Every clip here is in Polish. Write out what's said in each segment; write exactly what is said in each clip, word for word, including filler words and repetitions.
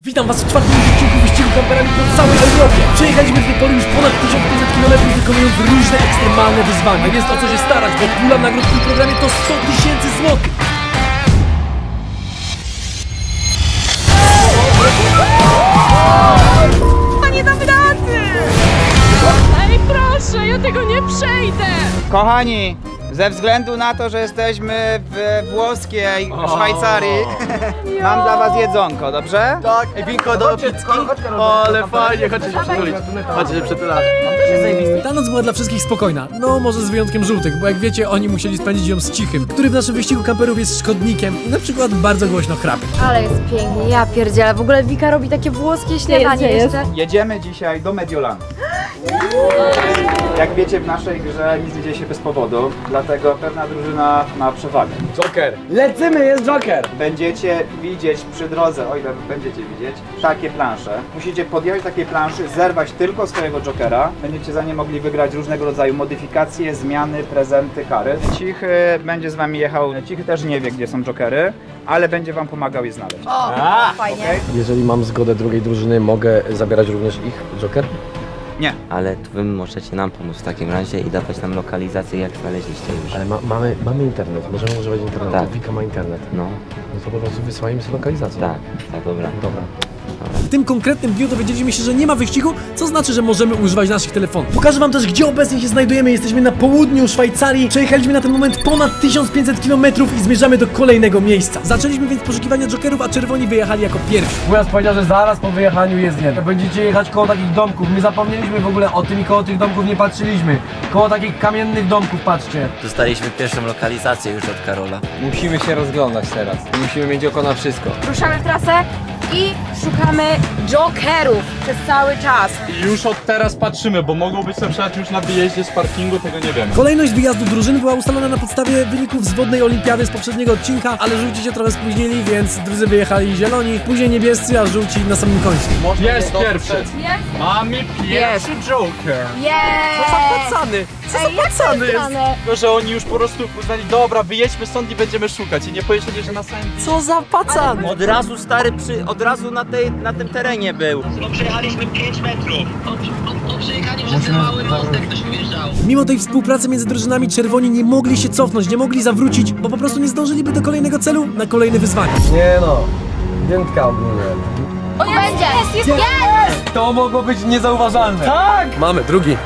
Witam was w czwartym odcinku wyścigu kamperami po całej Europie. Przejechaliśmy do tej pory już ponad tysiąc pięćset kilometrów, wykonując różne ekstremalne wyzwania. Jest o co się starać, bo pula nagród w tym programie to sto tysięcy złotych. A nie dam rady! Ej, proszę, ja tego nie przejdę! Kochani, ze względu na to, że jesteśmy w włoskiej Szwajcarii, mam dla was jedzonko, dobrze? Tak, i winko do pizzki. O, ale fajnie, chodźcie się przytulić. Chodźcie się przytulać. Ta noc była dla wszystkich spokojna, no może z wyjątkiem żółtych, bo jak wiecie, oni musieli spędzić ją z Cichym, który w naszym wyścigu kamperów jest szkodnikiem i na przykład bardzo głośno chrapie. Ale jest pięknie, ja pierdzielę. W ogóle Wika robi takie włoskie śniadanie jeszcze. Jedziemy dzisiaj do Mediolanu. Jak wiecie, w naszej grze nic nie dzieje się bez powodu, dlatego pewna drużyna ma przewagę. Joker. Lecimy, jest Joker. Będziecie widzieć przy drodze, o ile będziecie widzieć, takie plansze. Musicie podjąć takie planszy, zerwać tylko swojego Jokera. Będziecie za nie mogli wygrać różnego rodzaju modyfikacje, zmiany, prezenty, kary. Cichy będzie z wami jechał. Cichy też nie wie, gdzie są Jokery, ale będzie wam pomagał je znaleźć. O, fajnie. Okay? Jeżeli mam zgodę drugiej drużyny, mogę zabierać również ich Joker? Nie. Ale to wy możecie nam pomóc w takim razie i dawać nam lokalizację, jak znaleźliście już. Ale ma, mamy, mamy internet, możemy używać internetu. Tak. Wika ma internet. No, No to po prostu wysyłajmy sobie lokalizację. tak, tak, dobra. Dobra. W tym konkretnym dniu dowiedzieliśmy się, że nie ma wyścigu, co znaczy, że możemy używać naszych telefonów. Pokażę wam też, gdzie obecnie się znajdujemy. Jesteśmy na południu Szwajcarii. Przejechaliśmy na ten moment ponad tysiąc pięćset kilometrów i zmierzamy do kolejnego miejsca. Zaczęliśmy więc poszukiwania Jokerów, a czerwoni wyjechali jako pierwsi. Wujas powiedział, że zaraz po wyjechaniu jest jeden. Będziecie jechać koło takich domków. My zapomnieliśmy w ogóle o tym i koło tych domków nie patrzyliśmy. Koło takich kamiennych domków patrzcie. Dostaliśmy pierwszą lokalizację już od Karola. Musimy się rozglądać teraz. Musimy mieć oko na wszystko. Ruszamy w trasę i szukamy Jokerów przez cały czas. I już od teraz patrzymy, bo mogą być na przykład już na wyjeździe z parkingu, tego nie wiemy. Kolejność wyjazdu drużyny była ustalona na podstawie wyników z wodnej olimpiady z poprzedniego odcinka, ale żółci się trochę spóźnili, więc drudzy wyjechali zieloni, później niebiescy, a żółci na samym końcu. Jest pierwszy! Mamy pierwszy Joker! Jeee! Pacany! Co Ej, jak to jest grane? Tylko, że oni już po prostu uznali, dobra, wyjedźmy stąd i będziemy szukać i nie powiedzieli, że na samym... Co za pacany! Od razu stary przy, od razu na, tej, na tym terenie był. No przejechaliśmy pięć metrów. O, o, o przejechaniu przez ten mały mostek ktoś ujeżdżał. Mimo tej współpracy między drużynami czerwoni nie mogli się cofnąć, nie mogli zawrócić, bo po prostu nie zdążyliby do kolejnego celu, na kolejne wyzwanie. Nie no. Dętka ogólnie. O, będzie! Jest, jest, jest! To mogło być niezauważalne. Tak! Mamy, drugi.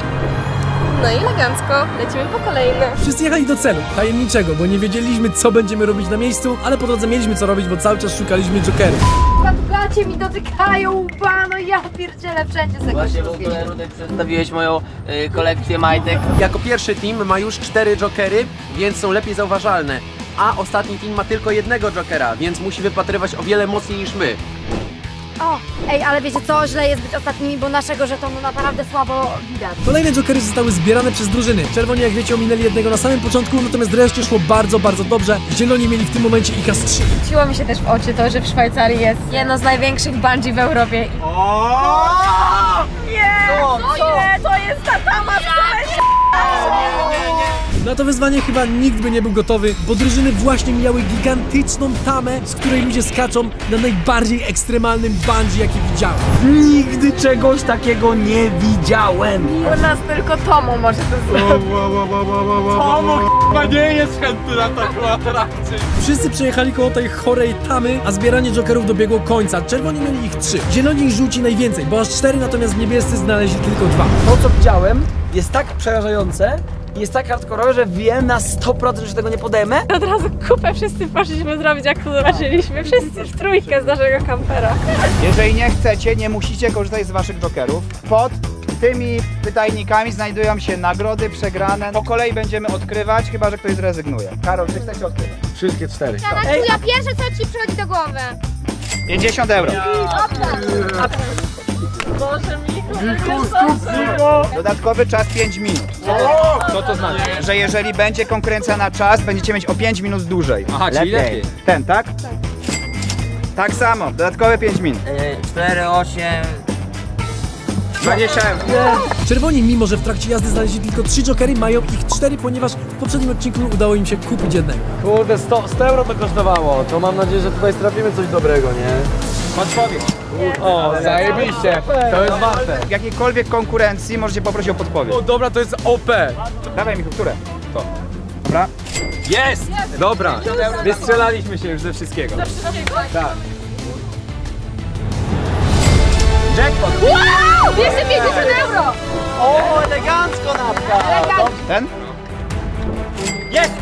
No i elegancko, lecimy po kolejny. Wszyscy jechali do celu, tajemniczego, bo nie wiedzieliśmy, co będziemy robić na miejscu, ale po drodze mieliśmy co robić, bo cały czas szukaliśmy Jokerów. Gacie mi dotykają łba, no ja pierdzielę wszędzie sobie. Właśnie w ogóle, Rudek, przedstawiłeś moją y, kolekcję majtek. Jako pierwszy team ma już cztery Jokery, więc są lepiej zauważalne. A ostatni team ma tylko jednego Jokera, więc musi wypatrywać o wiele mocniej niż my. O, ej, ale wiecie co, źle jest być ostatnimi, bo naszego żetonu naprawdę słabo widać. Kolejne Jokery zostały zbierane przez drużyny. Czerwoni, jak wiecie, ominęli jednego na samym początku, natomiast reszcie szło bardzo, bardzo dobrze. Zieloni mieli w tym momencie ich aż trzy. Rzuciło mi się też w oczy to, że w Szwajcarii jest jedno z największych bungee w Europie. Nie! Co? No ile to jest ta tama z kolesia? Na to wyzwanie chyba nikt by nie był gotowy, bo drużyny właśnie miały gigantyczną tamę, z której ludzie skaczą na najbardziej ekstremalnym bungee, jaki widziałem. Nigdy czegoś takiego nie widziałem. U nas tylko Tomo może to zrobić. Tomo chyba nie jest chętny na taką atrakcję. Wszyscy przejechali koło tej chorej tamy, a zbieranie Jokerów dobiegło końca. Czerwoni mieli ich trzy, zieloni i żółci najwięcej, bo aż cztery, natomiast niebiescy znaleźli tylko dwa. To co widziałem jest tak przerażające, jest tak hardkorowe, że wiem na sto procent, że tego nie podejmę. Od razu kupę wszyscy poszliśmy zrobić, jak to zobaczyliśmy. Wszyscy w trójkę z naszego kampera. Jeżeli nie chcecie, nie musicie korzystać z waszych Jokerów. Pod tymi pytajnikami znajdują się nagrody przegrane. Po kolei będziemy odkrywać, chyba że ktoś zrezygnuje. Karol, czy chcesz odkrywać? Wszystkie cztery. Ej, ja pierwsze co ci przychodzi do głowy. pięćdziesiąt euro. Boże, Miku, Dodatkowy czas pięć minut. Co to znaczy? Że jeżeli będzie konkurencja na czas, będziecie mieć o pięć minut dłużej. Aha, czyli lepiej. Ten, tak? Tak. Tak samo, dodatkowe pięć minut. Y, cztery, osiem... dwadzieścia euro. Czerwoni, mimo że w trakcie jazdy znaleźli tylko trzy Jokery, mają ich cztery, ponieważ w poprzednim odcinku udało im się kupić jednego. Kurde, sto euro to kosztowało. To mam nadzieję, że tutaj strafimy coś dobrego, nie? Podpowiedź. O, zajebiście. To jest warte. W jakiejkolwiek konkurencji możecie poprosić o podpowiedź. O, dobra, to jest O P. Dawaj mi które? To. Dobra. Jest! Dobra, wystrzelaliśmy się już ze wszystkiego. Tak. Jackpot. Wow! dwieście pięćdziesiąt euro! O, elegancko napka. Ten? Jest!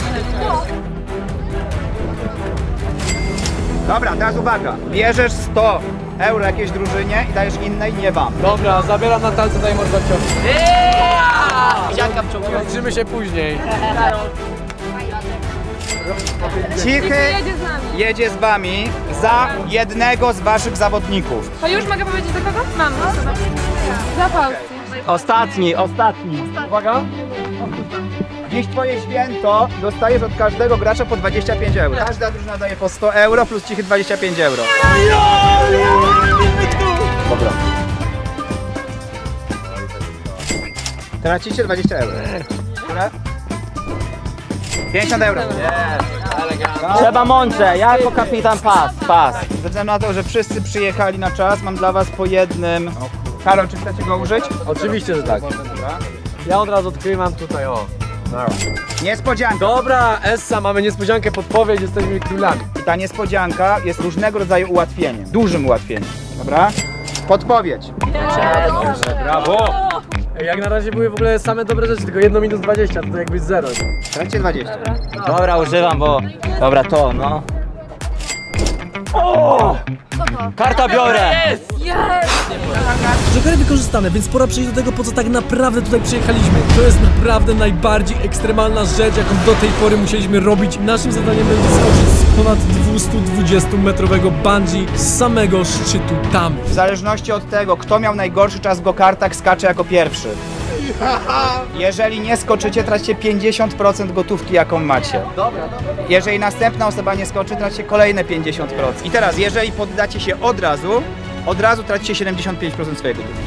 Dobra, teraz uwaga. Bierzesz sto euro jakiejś drużynie i dajesz innej, nie wam. Dobra, zabieram na talce, daj mordocio. Dziaka w czołgu. Zobaczymy się później. Cichy Jedzie z nami. jedzie z wami za jednego z waszych zawodników. To już mogę powiedzieć do kogo? Mam. Zapał. Ostatni, ostatni. Uwaga. Dziś twoje święto, dostajesz od każdego gracza po dwadzieścia pięć euro. Każda drużyna daje po sto euro plus cichy dwadzieścia pięć euro. Dobra. Tracicie dwadzieścia euro. Które? pięćdziesiąt euro. Trzeba mądrze, ja jako kapitan pas, pas. Ze względu na to, że wszyscy przyjechali na czas, mam dla was po jednym. Karol, czy chcecie go użyć? Oczywiście, że tak. Ja od razu odkrywam tutaj, o. Niespodzianka. Dobra, Essa, mamy niespodziankę, podpowiedź, jesteśmy królami. I ta niespodzianka jest różnego rodzaju ułatwieniem. Dużym ułatwieniem. Dobra? Podpowiedź. Brawo! Ej, jak na razie były w ogóle same dobre rzeczy, tylko jedno minus dwadzieścia, to jakbyś zero. Tracicie dwadzieścia. Dobra, używam, bo... Dobra, to, no. Karta biorę! Jokery wykorzystane, więc pora przejść do tego, po co tak naprawdę tutaj przyjechaliśmy. To jest naprawdę najbardziej ekstremalna rzecz, jaką do tej pory musieliśmy robić. Naszym zadaniem będzie skoczyć z ponad dwustumetrowego bungee z samego szczytu tam. W zależności od tego, kto miał najgorszy czas w go-kartach, skacze jako pierwszy. Jeżeli nie skoczycie, tracicie pięćdziesiąt procent gotówki, jaką macie. Jeżeli następna osoba nie skoczy, tracicie kolejne pięćdziesiąt procent. I teraz, jeżeli poddacie się od razu, od razu tracicie siedemdziesiąt pięć procent swojej gotówki.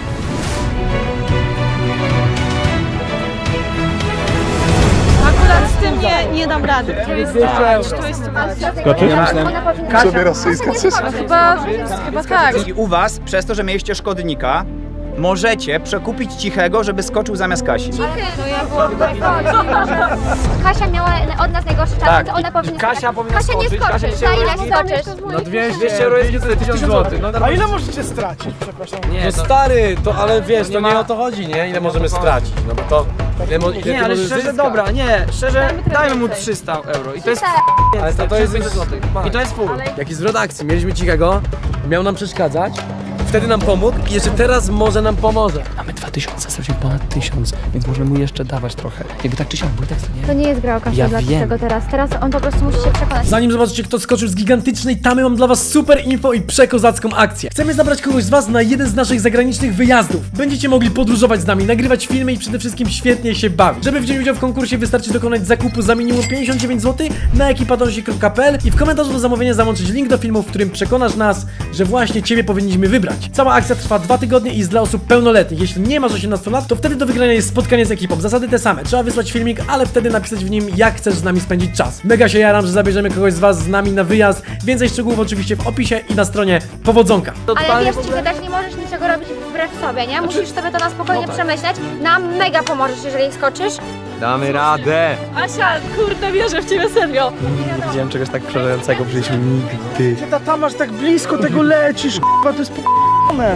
Akurat z tym nie, nie dam rady. To jest, to jest Sobie rosyjska chyba, chyba tak. I u was, przez to, że mieliście szkodnika, możecie przekupić Cichego, żeby skoczył zamiast Kasi. To ja byłam Kasia miała od nas najgorszy czas, Tak. więc ona powinna Kasia skoczyć. powinna Kasia nie skoczyć, Kasia skoczysz. się Za ile urodzi. skoczysz? No dwieście euro jest niestety tysiąc złotych. No, A ile możecie stracić, przepraszam? no stary, to ale wiesz, to nie o to chodzi, nie? Ile możemy stracić, no bo to... Ile, mo- ile Nie, ty ale możesz szczerze, zyskać? dobra, nie, szczerze, dajmy mu trzysta euro i to jest Ale to, to jest... i to jest full. Jaki zwrot akcji. Mieliśmy Cichego, miał nam przeszkadzać, wtedy nam pomógł i jeszcze teraz może nam pomoże. Mamy dwa tysiące, stracił ponad tysiąc, więc możemy mu jeszcze dawać trochę. Jakby tak czy siak, był tekst, nie? To nie jest gra o Kasię Ja dla wiem. tego teraz. Teraz on po prostu musi się przekonać. Zanim zobaczycie, kto skoczył z gigantycznej tamy, mam dla was super info i przekozacką akcję. Chcemy zabrać kogoś z was na jeden z naszych zagranicznych wyjazdów. Będziecie mogli podróżować z nami, nagrywać filmy i przede wszystkim świetnie się bawić. Żeby wziąć udział w konkursie, wystarczy dokonać zakupu za minimum pięćdziesiąt dziewięć złotych na ekipatonsi kropka p l i w komentarzu do zamówienia załączyć link do filmu, w którym przekonasz nas, że właśnie ciebie powinniśmy wybrać. Cała akcja trwa dwa tygodnie i jest dla osób pełnoletnich. Jeśli nie masz osiemnastu lat, to wtedy do wygrania jest spotkanie z ekipą. Zasady te same. Trzeba wysłać filmik, ale wtedy napisać w nim, jak chcesz z nami spędzić czas. Mega się jaram, że zabierzemy kogoś z was z nami na wyjazd. Więcej szczegółów oczywiście w opisie i na stronie Powodzonka. Ale wiesz, Cichy, też nie możesz niczego robić wbrew sobie, nie? Musisz sobie to na spokojnie przemyśleć. Nam mega pomożesz, jeżeli skoczysz. Damy radę! Asia, kurde, wierzę w ciebie serio. Nie widziałem czegoś tak przerażającego, byliśmy nigdy. Ty ta masz tak blisko tego lecisz, k***a, to jest p***one.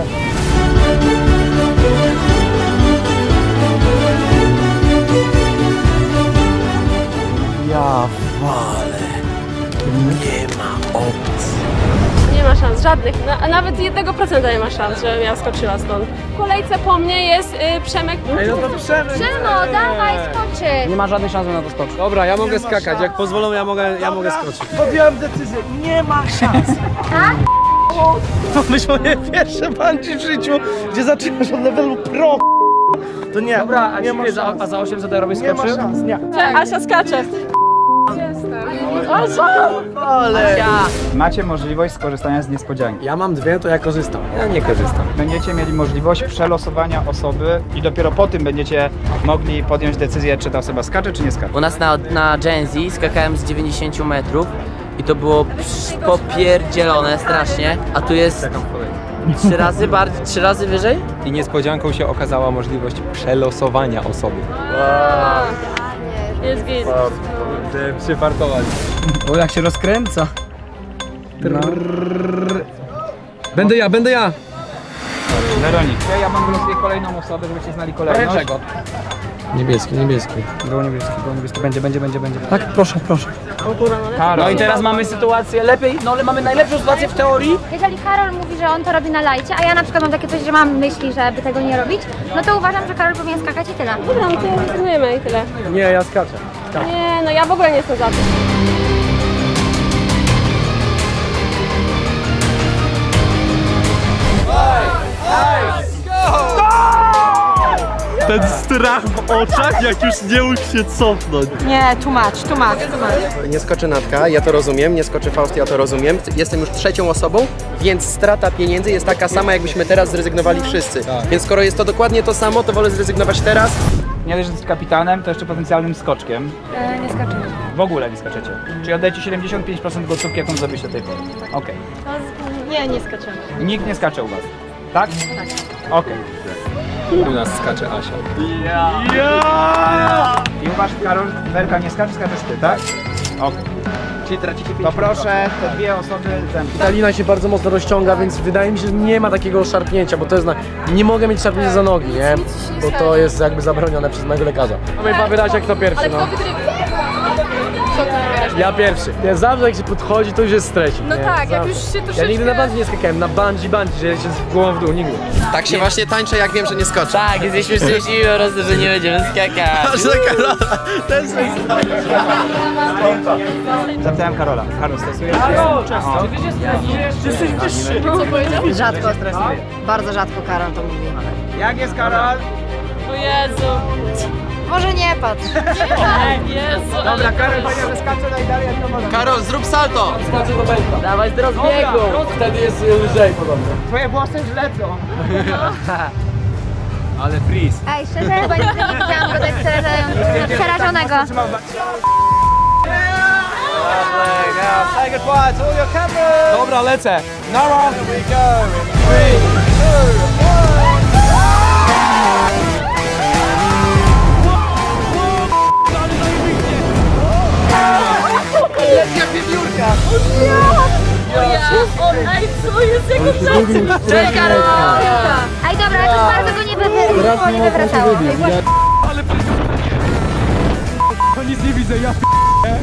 Ja walę. Nie ma opcji. Nie ma szans, żadnych. Na, a nawet jednego procenta nie ma szans, żebym ja skoczyła stąd. W kolejce po mnie jest y, Przemek. Ej, no to Przemek. Przemo, dawaj, skoczyć. Nie ma żadnej szansy na to skoczyć. Dobra, ja mogę skakać, jak pozwolą, ja mogę, ja mogę skoczyć. Podjąłem decyzję, nie ma szans. Tak? To być moje pierwsze bungee w życiu, gdzie zaczynasz od levelu pro. To nie, Dobra, a nie ma za, szans. a za osiemset euro byś Nie ma skoczył? szans, nie. Asia skacze. Jestem. Asia! Ale... Macie możliwość skorzystania z niespodzianki. Ja mam dwie, to ja korzystam. Ja nie korzystam. Będziecie mieli możliwość przelosowania osoby i dopiero po tym będziecie mogli podjąć decyzję, czy ta osoba skacze, czy nie skacze. U nas na, na Gen Z skakałem z dziewięćdziesięciu metrów i to było popierdzielone strasznie, a tu jest trzy razy bardziej, trzy razy wyżej? I niespodzianką się okazała możliwość przelosowania osoby. Jest git. Chciałem się fartować. O, jak się rozkręca. Będę ja, będę ja. Weronik, ja, ja mam wylosuję kolejną osobę, żebyście znali kolejność. Czego? Niebieski, niebieski. Było niebieski, było niebieski, będzie, będzie, będzie, będzie. Tak, proszę, proszę. Karol. No i teraz mamy sytuację lepiej, no ale mamy najlepszą sytuację w teorii. Jeżeli Karol mówi, że on to robi na lajcie, a ja na przykład mam takie coś, że mam myśli, żeby tego nie robić, no to uważam, że Karol powinien skakać i tyle. Dobra, no to rezygnujemy i tyle. Nie, ja skaczę. Nie, no ja w ogóle nie jestem za tym. Ten strach w oczach, jak już nie mógł się cofnąć. Nie, tłumacz, tłumacz, tłumacz. Nie skoczy Natka, ja to rozumiem, nie skoczy Faust, ja to rozumiem. Jestem już trzecią osobą, więc strata pieniędzy jest taka sama, jakbyśmy teraz zrezygnowali wszyscy. Więc skoro jest to dokładnie to samo, to wolę zrezygnować teraz. Nie dość, że jesteś kapitanem, to jeszcze potencjalnym skoczkiem. E, nie skaczemy. W ogóle nie skaczecie. Czyli oddajecie siedemdziesiąt pięć procent gotówki, jaką zrobiliście do tej pory. Okej. Nie, nie skaczemy. Nikt nie skacze u was. Tak? Tak. Okej. U nas skacze Asia. I uważ, Karol, Werka nie skacze, skaczesz ty, tak? Okej. Czyli tracicie pięć To proszę te dwie osoby zemścić. Ta lina się bardzo mocno rozciąga, więc wydaje mi się, że nie ma takiego szarpnięcia, bo to jest na... Nie mogę mieć szarpnięcia za nogi, nie? Bo to jest jakby zabronione przez mojego lekarza. Mamy wybierać jak kto pierwszy, no. Ja pierwszy. Ja zawsze jak się podchodzi, to już jest stresik. No nie? tak, jak Zawsze. już się troszeczkę... Ja nigdy na bungee nie skakałem, na bungee bungee, że się z głową w dół, nigdy. Tak się właśnie tańczę, jak wiem, że nie skoczę. Tak, jesteśmy szczęśliwi po prostu, że nie będziemy skakać. Zapytałem Karola. Karol, stresuje się? Czy ty się stresujesz? Czy jesteś wyższy? Co powiedział? Rzadko. Bardzo rzadko Karol to mówi. Jak jest Karol? O Jezu. Może nie patrz. Jezu. Dobra, Karol powiedział, że skacze najdalej, jak to może. Karol, zrób salto! Skaczę do belka. Dawaj z rozbiegu. Wtedy jest lżej podobno. Twoje włosy już lecą. Ale freeze. Ej, szczerze, chyba nigdy nie widziałam go tak przerażającego- przerażonego. Say goodbye to all your cameras. Dobra, lecę. Nara. Here we go. Three, two, Ej, co jest jego plecy? Cześć, Karol! Ej, dobra, jakoś bardzo go nie, wy, wy, nie wywracało. To nic nie widzę, ja p***e.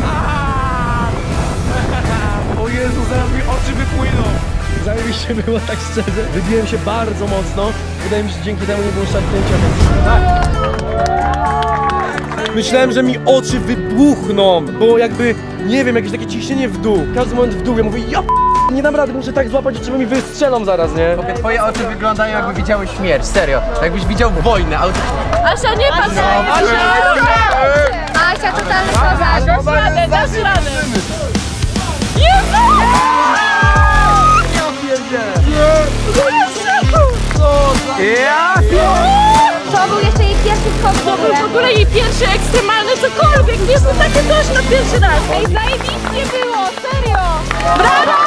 O Jezu, zaraz mi oczy wypłyną. Zajebiście było, tak szczerze. Wybiłem się bardzo mocno. Wydaje mi się, że dzięki temu nie było szarpnięcia. Myślałem, że mi oczy wybuchną, bo jakby, nie wiem, jakieś takie ciśnienie w dół. Każdy moment w dół, ja mówię, ja p***, nie dam rady, muszę tak złapać, że mi wystrzelą zaraz, nie? Tobie twoje oczy wyglądają, jakby widziały śmierć, serio. Jakbyś widział wojnę, ale... Asia, nie patrz! Asia, totalny kozak. Dasz radę, dasz radę! Jezu! To był jeszcze jej pierwszy skok w ogóle. W ogóle jej pierwszy ekstremalny cokolwiek, wiesz, to takie coś na pierwszy raz. Ej, zajebiście było, serio! Brawo!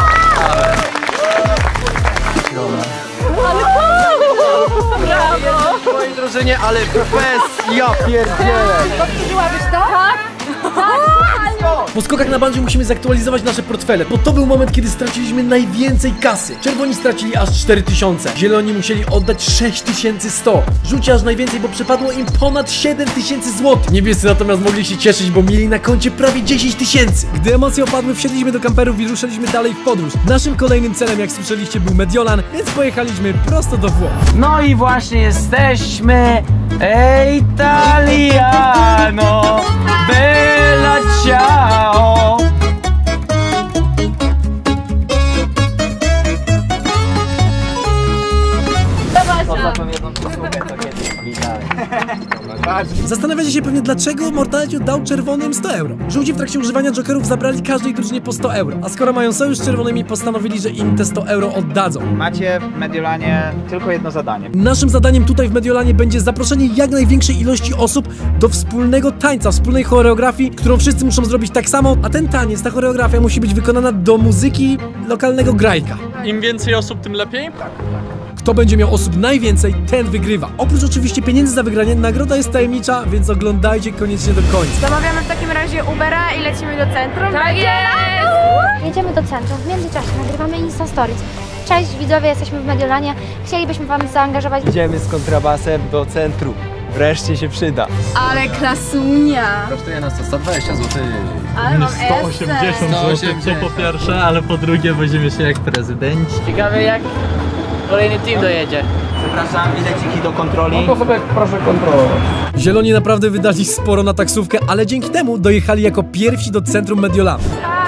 Ale brawo! W twojej drużynie, ale profes, ja pierdzielę. Powtórzyłabyś to? Tak. Po skokach na bungee musimy zaktualizować nasze portfele, bo to był moment, kiedy straciliśmy najwięcej kasy. Czerwoni stracili aż cztery tysiące, zieloni musieli oddać sześć tysięcy sto. Żółci aż najwięcej, bo przepadło im ponad siedem tysięcy złotych. Niebiescy natomiast mogli się cieszyć, bo mieli na koncie prawie dziesięć tysięcy. Gdy emocje opadły, wsiedliśmy do kamperów i ruszyliśmy dalej w podróż. Naszym kolejnym celem, jak słyszeliście, był Mediolan, więc pojechaliśmy prosto do Włoch. No i właśnie jesteśmy. Ej, Italiano, bella ciao. Poza tą jedną przysługę, to kiedyś. Witaj. Zastanawiacie się pewnie, dlaczego Mortaleciu dał czerwonym sto euro. Żółci w trakcie używania jokerów zabrali każdej drużynie po sto euro, a skoro mają sojusz z czerwonymi, postanowili, że im te sto euro oddadzą. Macie w Mediolanie tylko jedno zadanie. Naszym zadaniem tutaj w Mediolanie będzie zaproszenie jak największej ilości osób do wspólnego tańca, wspólnej choreografii, którą wszyscy muszą zrobić tak samo, a ten taniec, ta choreografia musi być wykonana do muzyki lokalnego grajka. Im więcej osób, tym lepiej? Kto będzie miał osób najwięcej, ten wygrywa. Oprócz oczywiście pieniędzy za wygranie, nagroda jest tajemnicza, więc oglądajcie koniecznie do końca. Zamawiamy w takim razie Ubera i lecimy do centrum. Tak jest! Jedziemy do centrum, w międzyczasie nagrywamy Insta Stories. Cześć widzowie, jesteśmy w Mediolanie. Chcielibyśmy wam zaangażować. Idziemy z kontrabasem do centrum. Wreszcie się przyda. Ale klasunia. Kosztuje nas to sto dwadzieścia złotych. Ale mam sto osiemdziesiąt złotych, to po pierwsze, ale po drugie będziemy się jak prezydenci. Ciekawe jak kolejny team dojedzie. Przepraszam, bileciki do kontroli. No to sobie proszę kontrolować. Zieloni naprawdę wydali sporo na taksówkę, ale dzięki temu dojechali jako pierwsi do centrum Mediolanu.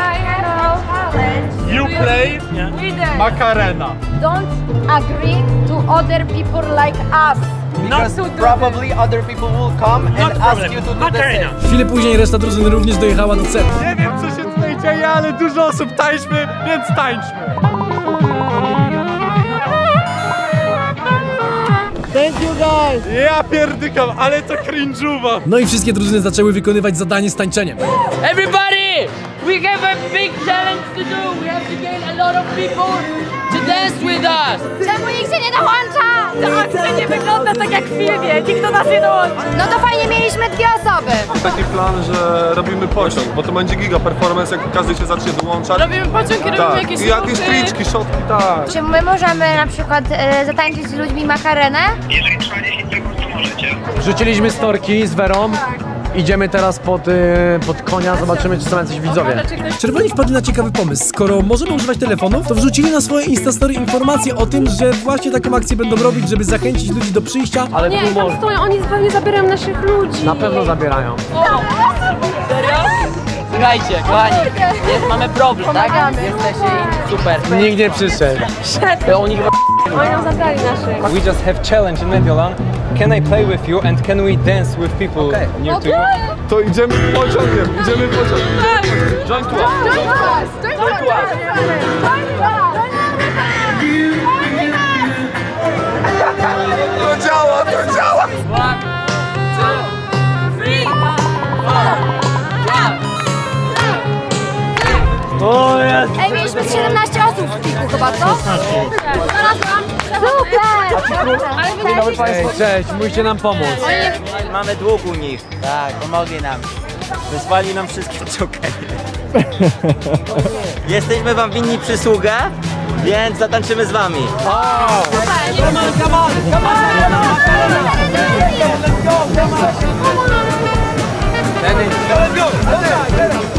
You play Macarena. Don't agree to other people like us. Because probably other people will come and ask you to do the same. Chwilę później reszta drużyny również dojechała do centrum. Nie wiem, co się tutaj dzieje, ale dużo osób tańczmy, więc tańczmy. Thank you guys! Ja pierdykam, ale to cringe'uwa. No i wszystkie drużyny zaczęły wykonywać zadanie z tańczeniem. Everybody! We have a big challenge to do! We have to gain a lot of people to dance with us! Czemu nikt się nie dołącza? Ta akcja nie wygląda tak jak w filmie, nikt do nas nie dołączy. No to fajnie, mieliśmy dwie osoby. Taki plan, że robimy pociąg, bo to będzie giga performance, jak każdy się zacznie dołączać. Robimy pociąg i robimy Tak, jakieś i jakieś ruchy. triczki, szotki, tak. Czy my możemy na przykład e, zatańczyć z ludźmi makarenę? Jeżeli trwa dziesięć sekund, to możecie. Rzuciliśmy storki z Werą. Idziemy teraz pod, y, pod konia, zobaczymy, czy są jacyś widzowie. Czerwoni wpadli na ciekawy pomysł. Skoro możemy używać telefonów, to wrzucili na swoje Instastory informacje o tym, że właśnie taką akcję będą robić, żeby zachęcić ludzi do przyjścia. Ale Nie, tu tam może. stoją, oni pewnie zabierają naszych ludzi. Na pewno zabierają. Serio? Słuchajcie, kochani, jest, mamy problem, tak? Jesteście i super. Nikt nie przyszedł. Oni chyba... Oni nam zabrali naszych. We just have challenge in Mediolan. Can I play with you and can we dance with people near to you? To idziemy pociągiem, idziemy pociągiem. Join to us. Join us! Join us! To działa, to działa! One, two, three, four, O jest! Ej, mieliśmy siedemnaście osób w piku chyba, co? Super! Ale wydaje się, Ej, cześć, musicie nam pomóc. Mamy dług u nich. Tak, pomogli nam. Wysłali nam wszystkie jokery. Jesteśmy wam winni przysługę, więc zatańczymy z wami. Come on, come on, come on! Let's go, come on! Let's go, let's go!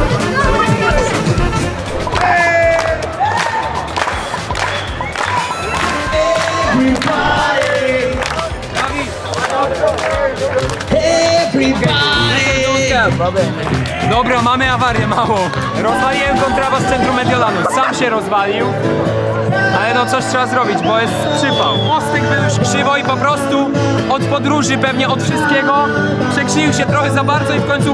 Dobra, mamy awarię małą. Rozwaliłem kontrabas z centrum Mediolanu. Sam się rozwalił. Ale no coś trzeba zrobić, bo jest przypał. Mostek był już krzywo i po prostu od podróży, pewnie od wszystkiego, przekrzywił się trochę za bardzo i w końcu...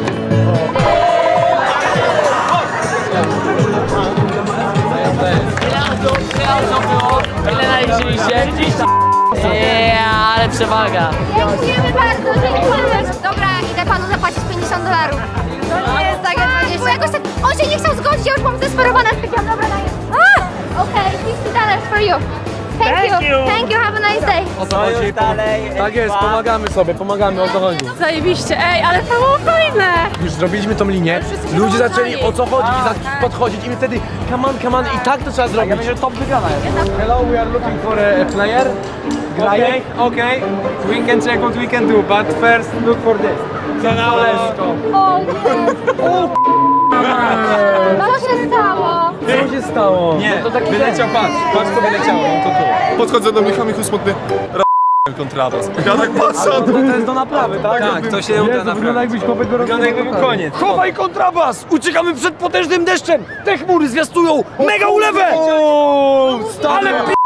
ile naliczyliście? Yeah, ale przewaga. dziękujemy bardzo, dziękujemy. Dobra, idę panu zapłacić pięćdziesiąt dolarów. To nie jest tak jak dwadzieścia. Bo jakoś tak, on się nie chciał zgodzić, ja już mam zdesperowana, powiedziałam, dobra, daję. Okej, fifty dollars for you. Thank you. Thank you, have a nice day. O co chodzi? Tak jest, pomagamy sobie, pomagamy, o co chodzi. Zajebiście, ej, ale to było fajne. Już zrobiliśmy tą linię, ludzie zaczęli o co chodzi i zaczęli podchodzić i my wtedy come on, come on i tak to trzeba zrobić. Ja myślę, że top wygrana jest. Hello, we are looking for a player. Okay, okay, we can check what we can do, but first look for this. Koleżko. O nie. Co się stało? Co się stało? Nie, no to tak wyleciał, patrz, patrz co wyleciało, no to tu. Podchodzę do Michała, Michu smutny, r***ę kontrabas. Ja tak patrzę, a to jest do naprawy, tak? Tak, to się uda Wygląda jakbyś chłopek go Wygląda jakby był koniec. Chowaj kontrabas! Uciekamy przed potężnym deszczem! Te chmury zwiastują mega ulewę! Ale p***!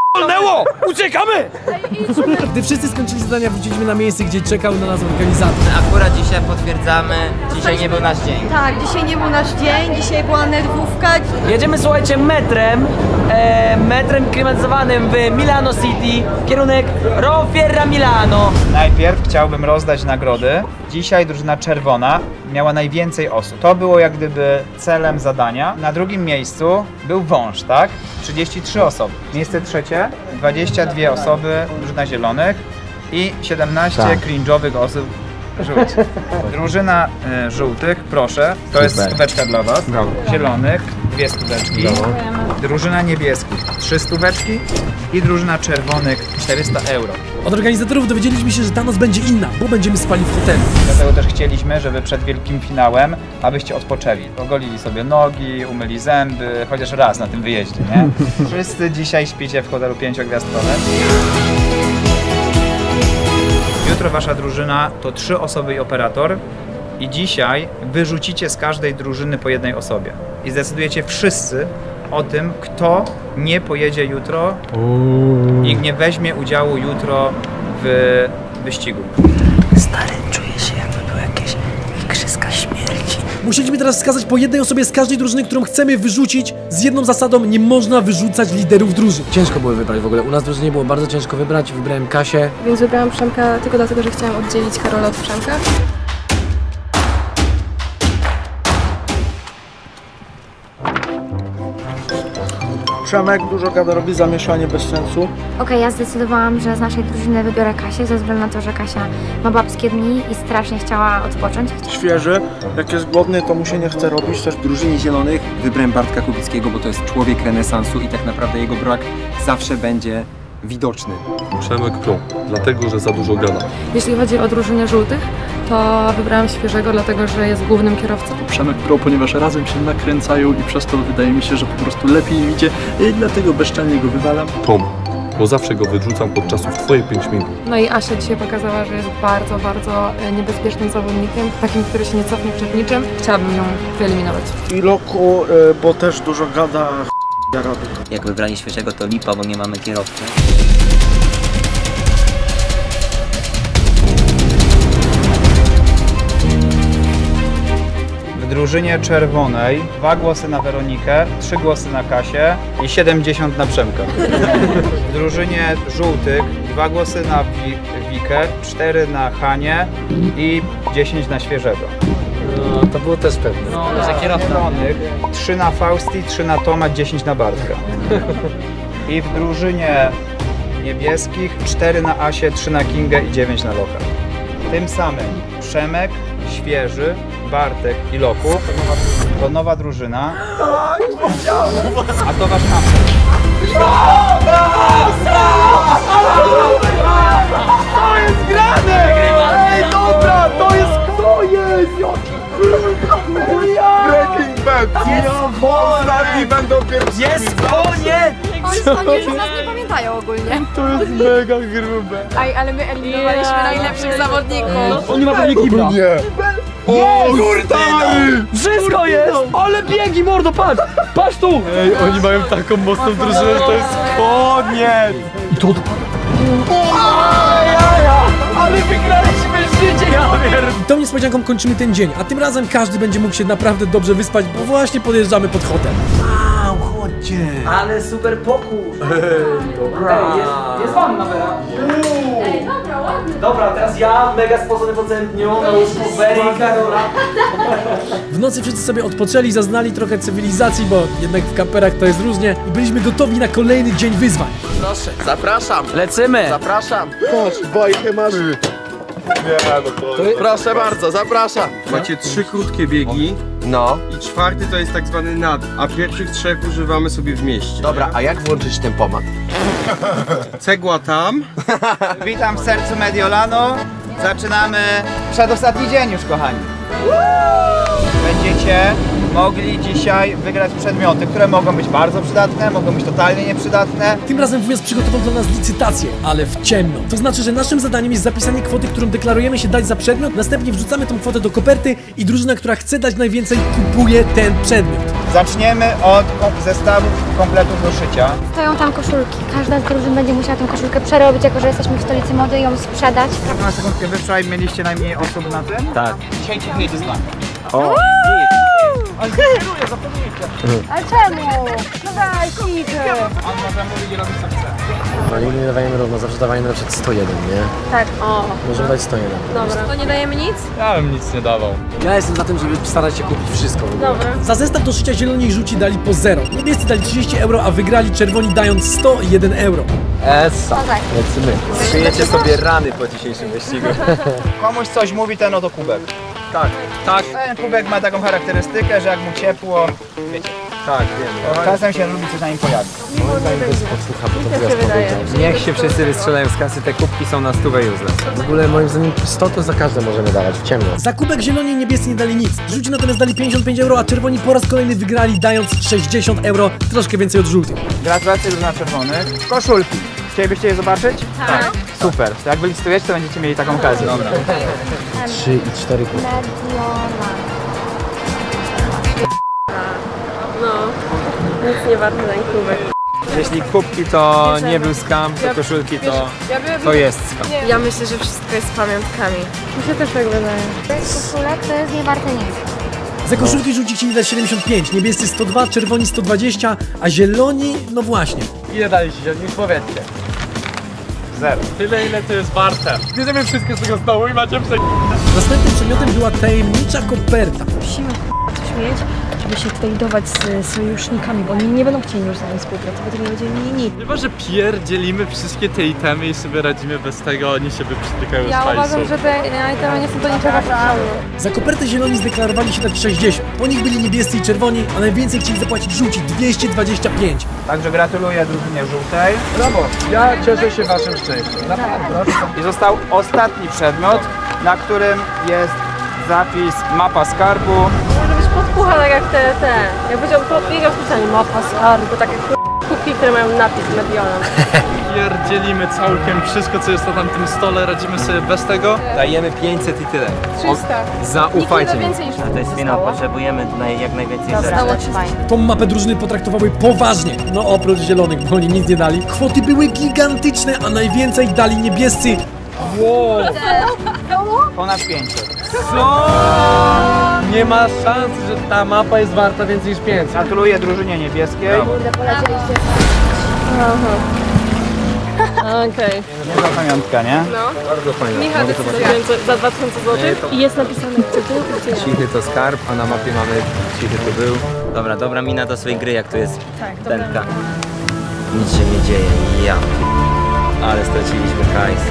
Olnęło! Uciekamy! Gdy wszyscy skończyli zadania, wróciliśmy na miejsce, gdzie czekał na nas organizator. Akurat dzisiaj potwierdzamy, dzisiaj nie był nasz dzień. Tak, dzisiaj nie był nasz dzień, dzisiaj była nerwówka. Jedziemy, słuchajcie, metrem, e, metrem klimatyzowanym w Milano City, kierunek Rofierra Milano. Najpierw chciałbym rozdać nagrody. Dzisiaj drużyna czerwona miała najwięcej osób. To było jak gdyby celem zadania. Na drugim miejscu był wąż, tak? trzydzieści trzy osoby. Miejsce trzecie, dwadzieścia dwie osoby, drużyna zielonych i siedemnaście Tak. cringe'owych osób żółtych. Drużyna y, żółtych, proszę, to jest Super. stóweczka dla was. Brawo. Zielonych, dwie stóweczki. Brawo. Drużyna niebieskich, trzy stóweczki i drużyna czerwonych, czterysta euro. Od organizatorów dowiedzieliśmy się, że ta noc będzie inna, bo będziemy spali w hotelu. Dlatego też chcieliśmy, żeby przed wielkim finałem, abyście odpoczęli. Ogolili sobie nogi, umyli zęby, chociaż raz na tym wyjeździe, nie? Wszyscy dzisiaj śpicie w hotelu pięciogwiazdkowym. Jutro wasza drużyna to trzy osoby i operator. I dzisiaj wyrzucicie z każdej drużyny po jednej osobie. I zdecydujecie wszyscy o tym, kto nie pojedzie jutro i nie weźmie udziału jutro w wyścigu. Stary, czuję się, jakby były jakieś igrzyska śmierci. Musieliśmy teraz wskazać po jednej osobie z każdej drużyny, którą chcemy wyrzucić, z jedną zasadą: nie można wyrzucać liderów drużyn. Ciężko było wybrać w ogóle, u nas w drużynie było bardzo ciężko wybrać, wybrałem Kasię. Więc wybrałam Przemka tylko dlatego, że chciałam oddzielić Karola od Przemka. Przemek dużo gada, robi zamieszanie bez sensu. Okej, ja zdecydowałam, że z naszej drużyny wybiorę Kasię, ze względu na to, że Kasia ma babskie dni i strasznie chciała odpocząć. Świeży, jak jest głodny, to mu się nie chce robić. Też W drużynie zielonych wybrałem Bartka Kubickiego, bo to jest człowiek renesansu i tak naprawdę jego brak zawsze będzie widoczny. Przemek Pro, dlatego że za dużo gada. Jeśli chodzi o drużynę żółtych, to wybrałam Świeżego, dlatego że jest głównym kierowcą. Przemek Pro, ponieważ razem się nakręcają i przez to wydaje mi się, że po prostu lepiej im idzie i dlatego bezczelnie go wywalam. Tom, bo zawsze go wyrzucam podczas twoje pięć minut. No i Asia dzisiaj pokazała, że jest bardzo, bardzo niebezpiecznym zawodnikiem, takim, który się nie cofnie przed niczym. Chciałabym ją wyeliminować. I Loku, bo też dużo gada, ja robię. Jak wybrali Świeżego, to lipa, bo nie mamy kierowcy. W drużynie czerwonej dwa głosy na Weronikę, trzy głosy na Kasię i siedemdziesiąt na Przemka. W drużynie żółtych dwa głosy na Wi Wikę, cztery na Hanię i dziesięć na Świeżego. No, to było też pewne. No, że kierownych trzy na Fausti, trzy na Toma, dziesięć na Bartka. I w drużynie niebieskich cztery na Asię, trzy na Kingę i dziewięć na Loka. Tym samym Przemek, Świeży, Bartek i Loku to nowa drużyna, a to wasz master. To jest grane! Ej, dobra, to jest, to jest! Breaking Bad! Jest ostatni będą pierwsi! Jest koniec! Oni, oni już nas nie pamiętają ogólnie. To jest mega grube. Aj, ale my eliminowaliśmy Yeah. najlepszych zawodników. Oni ma pewnie kibla. Nie! O kurde! Wszystko jest! Ale biegi, mordo, patrz! Patrz tu! Ej, oni mają taką mocną drużynę, że to jest koniec! I to Ale wygraliśmy życie, ja wiem! I tą niespodzianką kończymy ten dzień, a tym razem każdy będzie mógł się naprawdę dobrze wyspać, bo właśnie podjeżdżamy pod hotel. Wow, chodźcie! Ale super pokój! Dobra! Ej, jest, jest wanna, Vera! Ej, dobra, ładny. Dobra, teraz ja, mega spocony po dniu, na łóżku Wery i Karola. W nocy wszyscy sobie odpoczęli, zaznali trochę cywilizacji, bo jednak w kamperach to jest różnie i byliśmy gotowi na kolejny dzień wyzwań. Proszę, zapraszam. Lecimy! Zapraszam. Patrz, bajkę masz. Proszę bardzo, zapraszam. Macie trzy krótkie biegi. No. I czwarty to jest tak zwany nad, a pierwszych trzech używamy sobie w mieście. Dobra, a jak włączyć tempomat? Cegła tam. Witam w sercu Mediolanu. Zaczynamy przedostatni dzień już, kochani. Będziecie mogli dzisiaj wygrać przedmioty, które mogą być bardzo przydatne, mogą być totalnie nieprzydatne. Tym razem wujas przygotował dla nas licytację, ale w ciemno. To znaczy, że naszym zadaniem jest zapisanie kwoty, którą deklarujemy się dać za przedmiot, następnie wrzucamy tą kwotę do koperty i drużyna, która chce dać najwięcej, kupuje ten przedmiot. Zaczniemy od kom zestawów kompletów do szycia. Stoją tam koszulki. Każda z drużyn będzie musiała tę koszulkę przerobić, jako że jesteśmy w stolicy mody i ją sprzedać. Na sekundkę, wy wczoraj mieliście najmniej osób na tym? Tak. Dzisiaj cię jedzie z nami. O! Ale kieruję, zapomnijcie. Ale czemu? No daj, Kidy. On może mówić i robić co chce. No nigdy nie dawajemy równo, zawsze dawajemy na przykład sto jeden, nie? Tak, o. Możemy dać sto jeden. Dobra. To nie dajemy nic? Ja bym nic nie dawał. Ja jestem za tym, żeby starać się kupić wszystko. Dobra. Za zestaw do szycia zieloni i żółci dali po zero. Niebiescy dali trzydzieści euro, a wygrali czerwoni dając sto jeden euro. Essa. Tak. Lecimy. Szyjecie sobie rany po dzisiejszym wyścigu. Komuś coś mówi ten oto kubek. Tak, tak. Ten kubek ma taką charakterystykę, że jak mu ciepło, wiecie. Tak, wiem. Czasem się lubi coś na nim pojawić. Niech się wszyscy wystrzelają z kasy, te kubki są na stówę useless. W ogóle moim zdaniem sto to za każde możemy dawać, w ciemno. Za kubek zieloni i niebiescy nie dali nic. Żółci natomiast dali pięćdziesiąt pięć euro, a czerwoni po raz kolejny wygrali dając sześćdziesiąt euro, troszkę więcej od żółtych. Gratulacje drużyna czerwonych. Koszulki. Chcielibyście je zobaczyć? Tak. Super. To jak wylicytujecie, to będziecie mieli taką okazję. Dobra. trzy i cztery kubki. No, nic nie warte ten kubek. Jeśli kubki to nie był skam, to koszulki to, to jest skam. Ja myślę, że wszystko jest pamiątkami. Mi się też tak wydaje. Koszulek to jest nie warte nic. Za koszulki żółci chcieli dać siedemdziesiąt pięć, niebiescy sto dwa, czerwoni sto dwadzieścia, a zieloni, no właśnie. Ile daliście? Niech powiedzcie. Zero. Tyle ile to jest warte. Bierzemy wszystkie z tego stołu i macie prze... Następnym przedmiotem była tajemnicza koperta. Musimy coś mieć, żeby się tutaj dować z sojusznikami, bo oni nie będą chcieli już z nami współpracować, nie będziemy mieli nic. Chyba, że pierdzielimy wszystkie te itemy i sobie radzimy bez tego, oni się przytykają Ja z hajsu. uważam, że te itemy nie są do niczego potrzebne. Za kopertę zieloni zdeklarowali się dać sześćdziesiąt. Po nich byli niebiescy i czerwoni, a najwięcej chcieli zapłacić żółci dwieście dwadzieścia pięć. Także gratuluję drużynie żółtej. Brawo, ja cieszę się waszym szczęściem. Naprawdę. I został ostatni przedmiot, na którym jest zapis mapa skarbu. Może być podpucha tak jak te, te. Jak powiedział, powiedział specjalnie mapa skarbu, takie kubki, które mają napis Mediolan. Pierdzielimy całkiem wszystko, co jest na tamtym stole, radzimy sobie bez tego. Dajemy pięćset i tyle. trzysta. Zaufajcie mi. Więcej już To jest finał, potrzebujemy naj, jak najwięcej Zostało trzysta. Tą mapę drużyny potraktowały poważnie. No oprócz zielonych, bo oni nic nie dali. Kwoty były gigantyczne, a najwięcej dali niebiescy. Wow. Ponad pięćset. Co? Nie ma szans, że ta mapa jest warta więcej niż pięćset. Gratuluję drużynie niebieskiej. Kurde, polecieliście. Okej. Okay. Niezła pamiątka, nie? No. Bardzo fajne. Michał za dwa tysiące złotych i jest napisane gdzie był i gdzie nie. Cichy to skarb, a na mapie mamy cichy to był. Dobra, dobra mina do swojej gry, jak tu jest Tak, tenka. Nic się nie dzieje, ja. Ale straciliśmy hajs.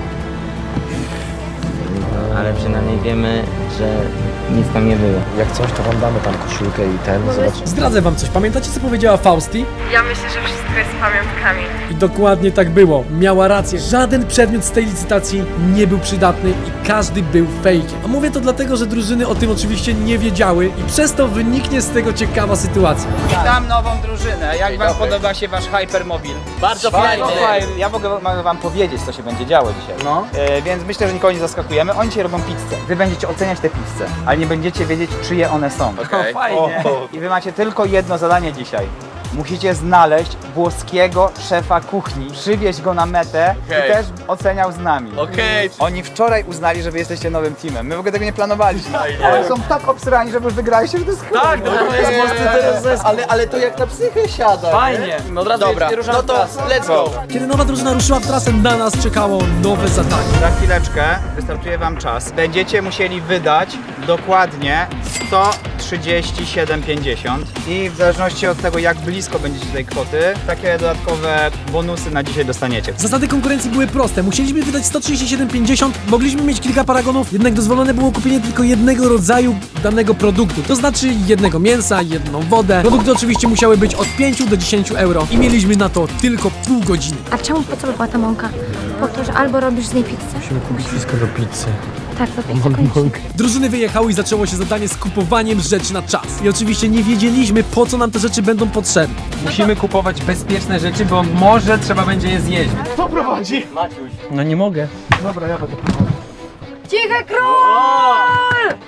Ale przynajmniej wiemy, że nic tam nie było. Jak coś, to wam damy tam koszulkę i ten, zobacz. Zdradzę wam coś. Pamiętacie, co powiedziała Fausti? Ja myślę, że wszystko jest pamiątkami. I dokładnie tak było. Miała rację. Żaden przedmiot z tej licytacji nie był przydatny i każdy był fejkiem. A mówię to dlatego, że drużyny o tym oczywiście nie wiedziały i przez to wyniknie z tego ciekawa sytuacja. Witam nową drużynę. Jak wam podoba się wasz hypermobil? Bardzo Fajnie. fajnie. Ja mogę, mogę wam powiedzieć, co się będzie działo dzisiaj. No. E, więc myślę, że nikogo nie zaskakujemy. Oni dzisiaj robią pizzę. Wy będziecie oceniać te pizze, ale nie będziecie wiedzieć, czyje one są. Okej. Fajnie. I wy macie tylko jedno zadanie dzisiaj. Musicie znaleźć włoskiego szefa kuchni, przywieźć go na metę Okej. i też oceniał z nami. Okej. Oni wczoraj uznali, że wy jesteście nowym teamem. My w ogóle tego nie planowaliśmy. Fajnie. Ale są tak obsrani, że wy już wygraliście, że to jest Tak, no to jest mocny teraz zespół. Ale, ale to jak na psychę siada. Fajnie. No od razu Dobra. no to let's go. Kiedy nowa drużyna ruszyła w trasę, na nas czekało nowe zadanie. Za chwileczkę wystartuje wam czas. Będziecie musieli wydać dokładnie sto trzydzieści siedem pięćdziesiąt i w zależności od tego, jak blisko będziecie tej kwoty, takie dodatkowe bonusy na dzisiaj dostaniecie. Zasady konkurencji były proste. Musieliśmy wydać sto trzydzieści siedem pięćdziesiąt, mogliśmy mieć kilka paragonów, jednak dozwolone było kupienie tylko jednego rodzaju danego produktu. To znaczy jednego mięsa, jedną wodę. Produkty oczywiście musiały być od pięciu do dziesięciu euro i mieliśmy na to tylko pół godziny. A czemu po co by była ta mąka? Po to, że albo robisz z niej pizzę. Musimy kupić wszystko do pizzy. Tak, to pizzę kończy. Drużyny wyjechały i zaczęło się zadanie z kupowaniem rzeczy na czas. I oczywiście nie wiedzieliśmy, po co nam te rzeczy będą potrzebne. Musimy kupować bezpieczne rzeczy, bo może trzeba będzie je zjeść. Kto prowadzi? No nie mogę. Dobra, ja będę. Cichy król!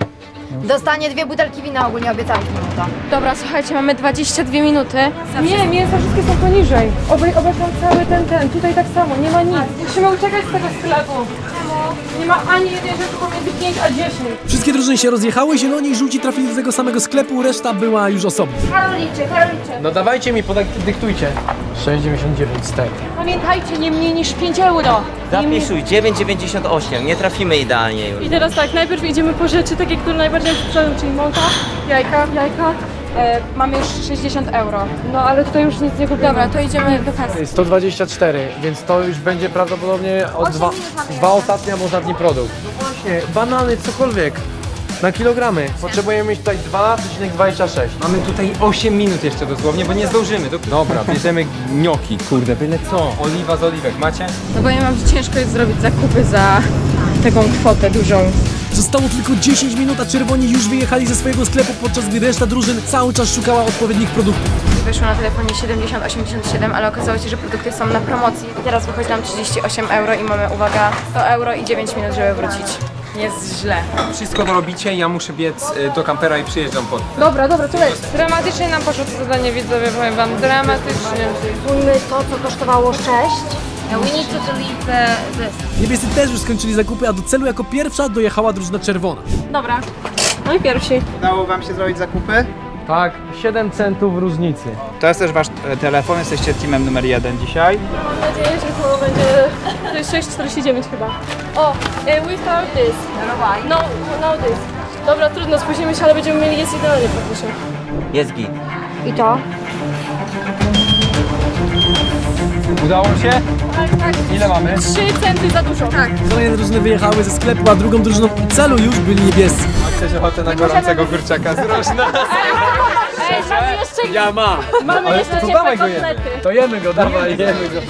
Dostanie dwie butelki wina, ogólnie obiecaliśmy mu to. Dobra, słuchajcie, mamy dwadzieścia dwie minuty. Nie, mięsa wszystkie są poniżej. Obej, obeszłam cały ten, ten, tutaj tak samo, nie ma nic. Musimy uciekać z tego sklepu. Nie ma ani jednej rzeczy pomiędzy pięć a dziesięć. Wszystkie drużyny się rozjechały, zieloni i żółci trafili do tego samego sklepu, reszta była już osobno. Karol liczy, Karol liczy. No dawajcie mi, podyktujcie. sześć dziewięćdziesiąt dziewięć, tak. Pamiętajcie, nie mniej niż pięć euro. Zapisuj, dziewięć dziewięćdziesiąt osiem, nie trafimy idealnie już. I teraz tak, najpierw idziemy po rzeczy takie, które najbardziej sprzedają, czyli mąka, Jajka, jajka. E, mamy już sześćdziesiąt euro. No ale tutaj już nic nie kupimy. Dobra, to idziemy do kasy. sto dwadzieścia cztery, więc to już będzie prawdopodobnie od dwa, dwa ostatnie albo ostatni produkt. No właśnie, banany, cokolwiek. Na kilogramy. Potrzebujemy mieć tutaj dwa przecinek dwadzieścia sześć. Mamy tutaj osiem minut jeszcze dosłownie, bo nie zdążymy. Dobra, bierzemy gnioki, kurde, byle co. Oliwa z oliwek, macie? No bo ja mam, że ciężko jest zrobić zakupy za taką kwotę dużą. Zostało tylko dziesięć minut, a czerwoni już wyjechali ze swojego sklepu, podczas gdy reszta drużyn cały czas szukała odpowiednich produktów. Wyszło na telefonie siedemdziesiąt osiemdziesiąt siedem, ale okazało się, że produkty są na promocji. I teraz wychodzi nam trzydzieści osiem euro i mamy, uwaga, sto euro i dziewięć minut, żeby wrócić. Jest źle. Wszystko to robicie, ja muszę biec y, do kampera i przyjeżdżam pod. Dobra, dobra, to leć. Dramatycznie nam poszło to zadanie, widzowie, powiem wam, dramatycznie. Kupujmy to, co kosztowało sześć. We need to delete the, this. Niebiescy też już skończyli zakupy, a do celu jako pierwsza dojechała drużyna czerwona. Dobra, no i pierwsi. Udało wam się zrobić zakupy? Tak, siedem centów różnicy. To jest też wasz e, telefon, jesteście teamem numer jeden dzisiaj. Mam nadzieję, że to będzie... To jest sześć czterdzieści dziewięć chyba. O, eh, we found this. No, no this. Dobra, trudno, spóźnimy się, ale będziemy mieli jest idealnie praktycznie. Jest git. I to? Udało się? Tak, tak. Ile mamy? trzy centy za dużo. Tak. Kolejne drużyny wyjechały ze sklepu, a drugą drużyną celu już byli niebiescy. A chcesz ochotę na gorącego kurczaka z rożna? Ej, mamy jeszcze... Ja mam. Mamy Ale jeszcze to ciepłe dawaj go jemy. kotlety. To jemy go, dawaj, jemy go.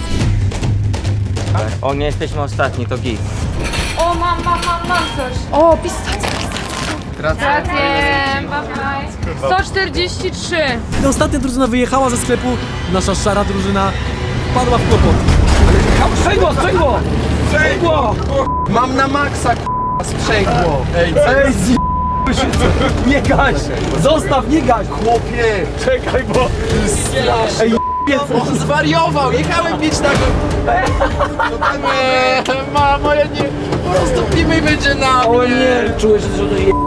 O, nie jesteśmy ostatni, to git. O, mam, mam, mam, mam coś. O, pistacja. Gratulacje, sto czterdzieści trzy. Gdy ostatnia drużyna wyjechała ze sklepu, nasza szara drużyna wpadła w kłopot. Sprzęgło, sprzęgło! Sprzęgło! Mam na maksa, sprzęgło. Ej, ej, z... Nie gaś! Zostaw, nie gaś! Chłopie! Czekaj, bo... Ej, on zwariował! Jechałem pięć na go... Nie, mamo, ja nie... Roztopimy i będzie na mnie! O nie, czułeś, że to je...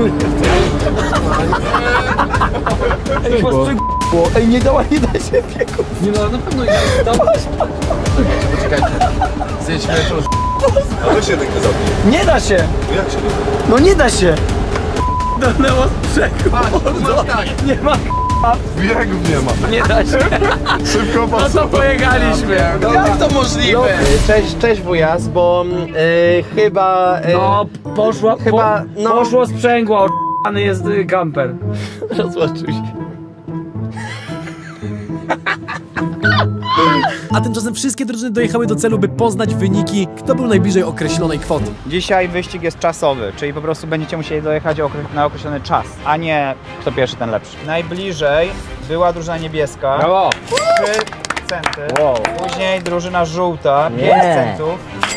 Ej, masz przegło! Ej, nie dała, nie da się biegu! Nie no, na pewno nie dałaś! Poczekajcie, zejdźmy to... Ale się rękę zabije. Nie da się! Jak się No nie da się! Donęło sprzęgło! Nie ma biegów nie ma. Nie da się! Szybko No pasować. to pojechaliśmy! Jak to możliwe? Cześć, cześć wujas, bo yy, chyba... Yy, no, poszło, chyba, po, no... poszło sprzęgło, o***ny jest yy, kamper. Rozłączył się. A tymczasem wszystkie drużyny dojechały do celu, by poznać wyniki, kto był najbliżej określonej kwoty. Dzisiaj wyścig jest czasowy, czyli po prostu będziecie musieli dojechać okre- na określony czas, a nie kto pierwszy, ten lepszy. Najbliżej była drużyna niebieska, Brawo. trzy centy, Wow. później drużyna żółta, Nie. pięć centów,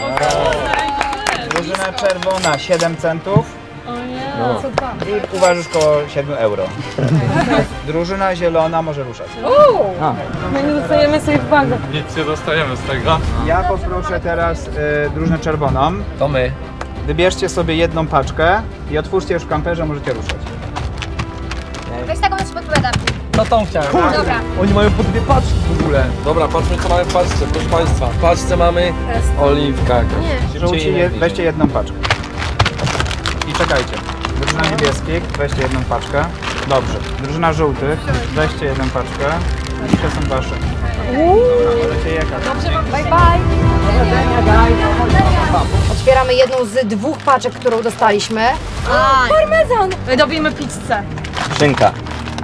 drużyna czerwona, siedem centów. No. Co dwa? I uważasz koło siedem euro. Drużyna zielona może ruszać. Uuu! My nie dostajemy sobie w bagę. Nic nie dostajemy z tego. Ja poproszę teraz y, drużynę czerwoną. To my. Wybierzcie sobie jedną paczkę i otwórzcie już w kamperze, możecie ruszać. Weź taką, co podpowiadam. To tą chciałem. Dobra. Oni mają po dwie paczki w ogóle. Dobra, patrzmy co mamy w paczce, proszę państwa. W paczce mamy oliwka. Nie. Żółci, je, weźcie jedną paczkę. I czekajcie. Drużyna niebieskich, weźcie jedną paczkę. Dobrze. Drużyna żółtych, weźcie jedną paczkę. I te są wasze. Dobra, możecie jechać. Bye bye. Otwieramy jedną z dwóch paczek, którą dostaliśmy. A, parmezan! Robimy pizzę. Szynka.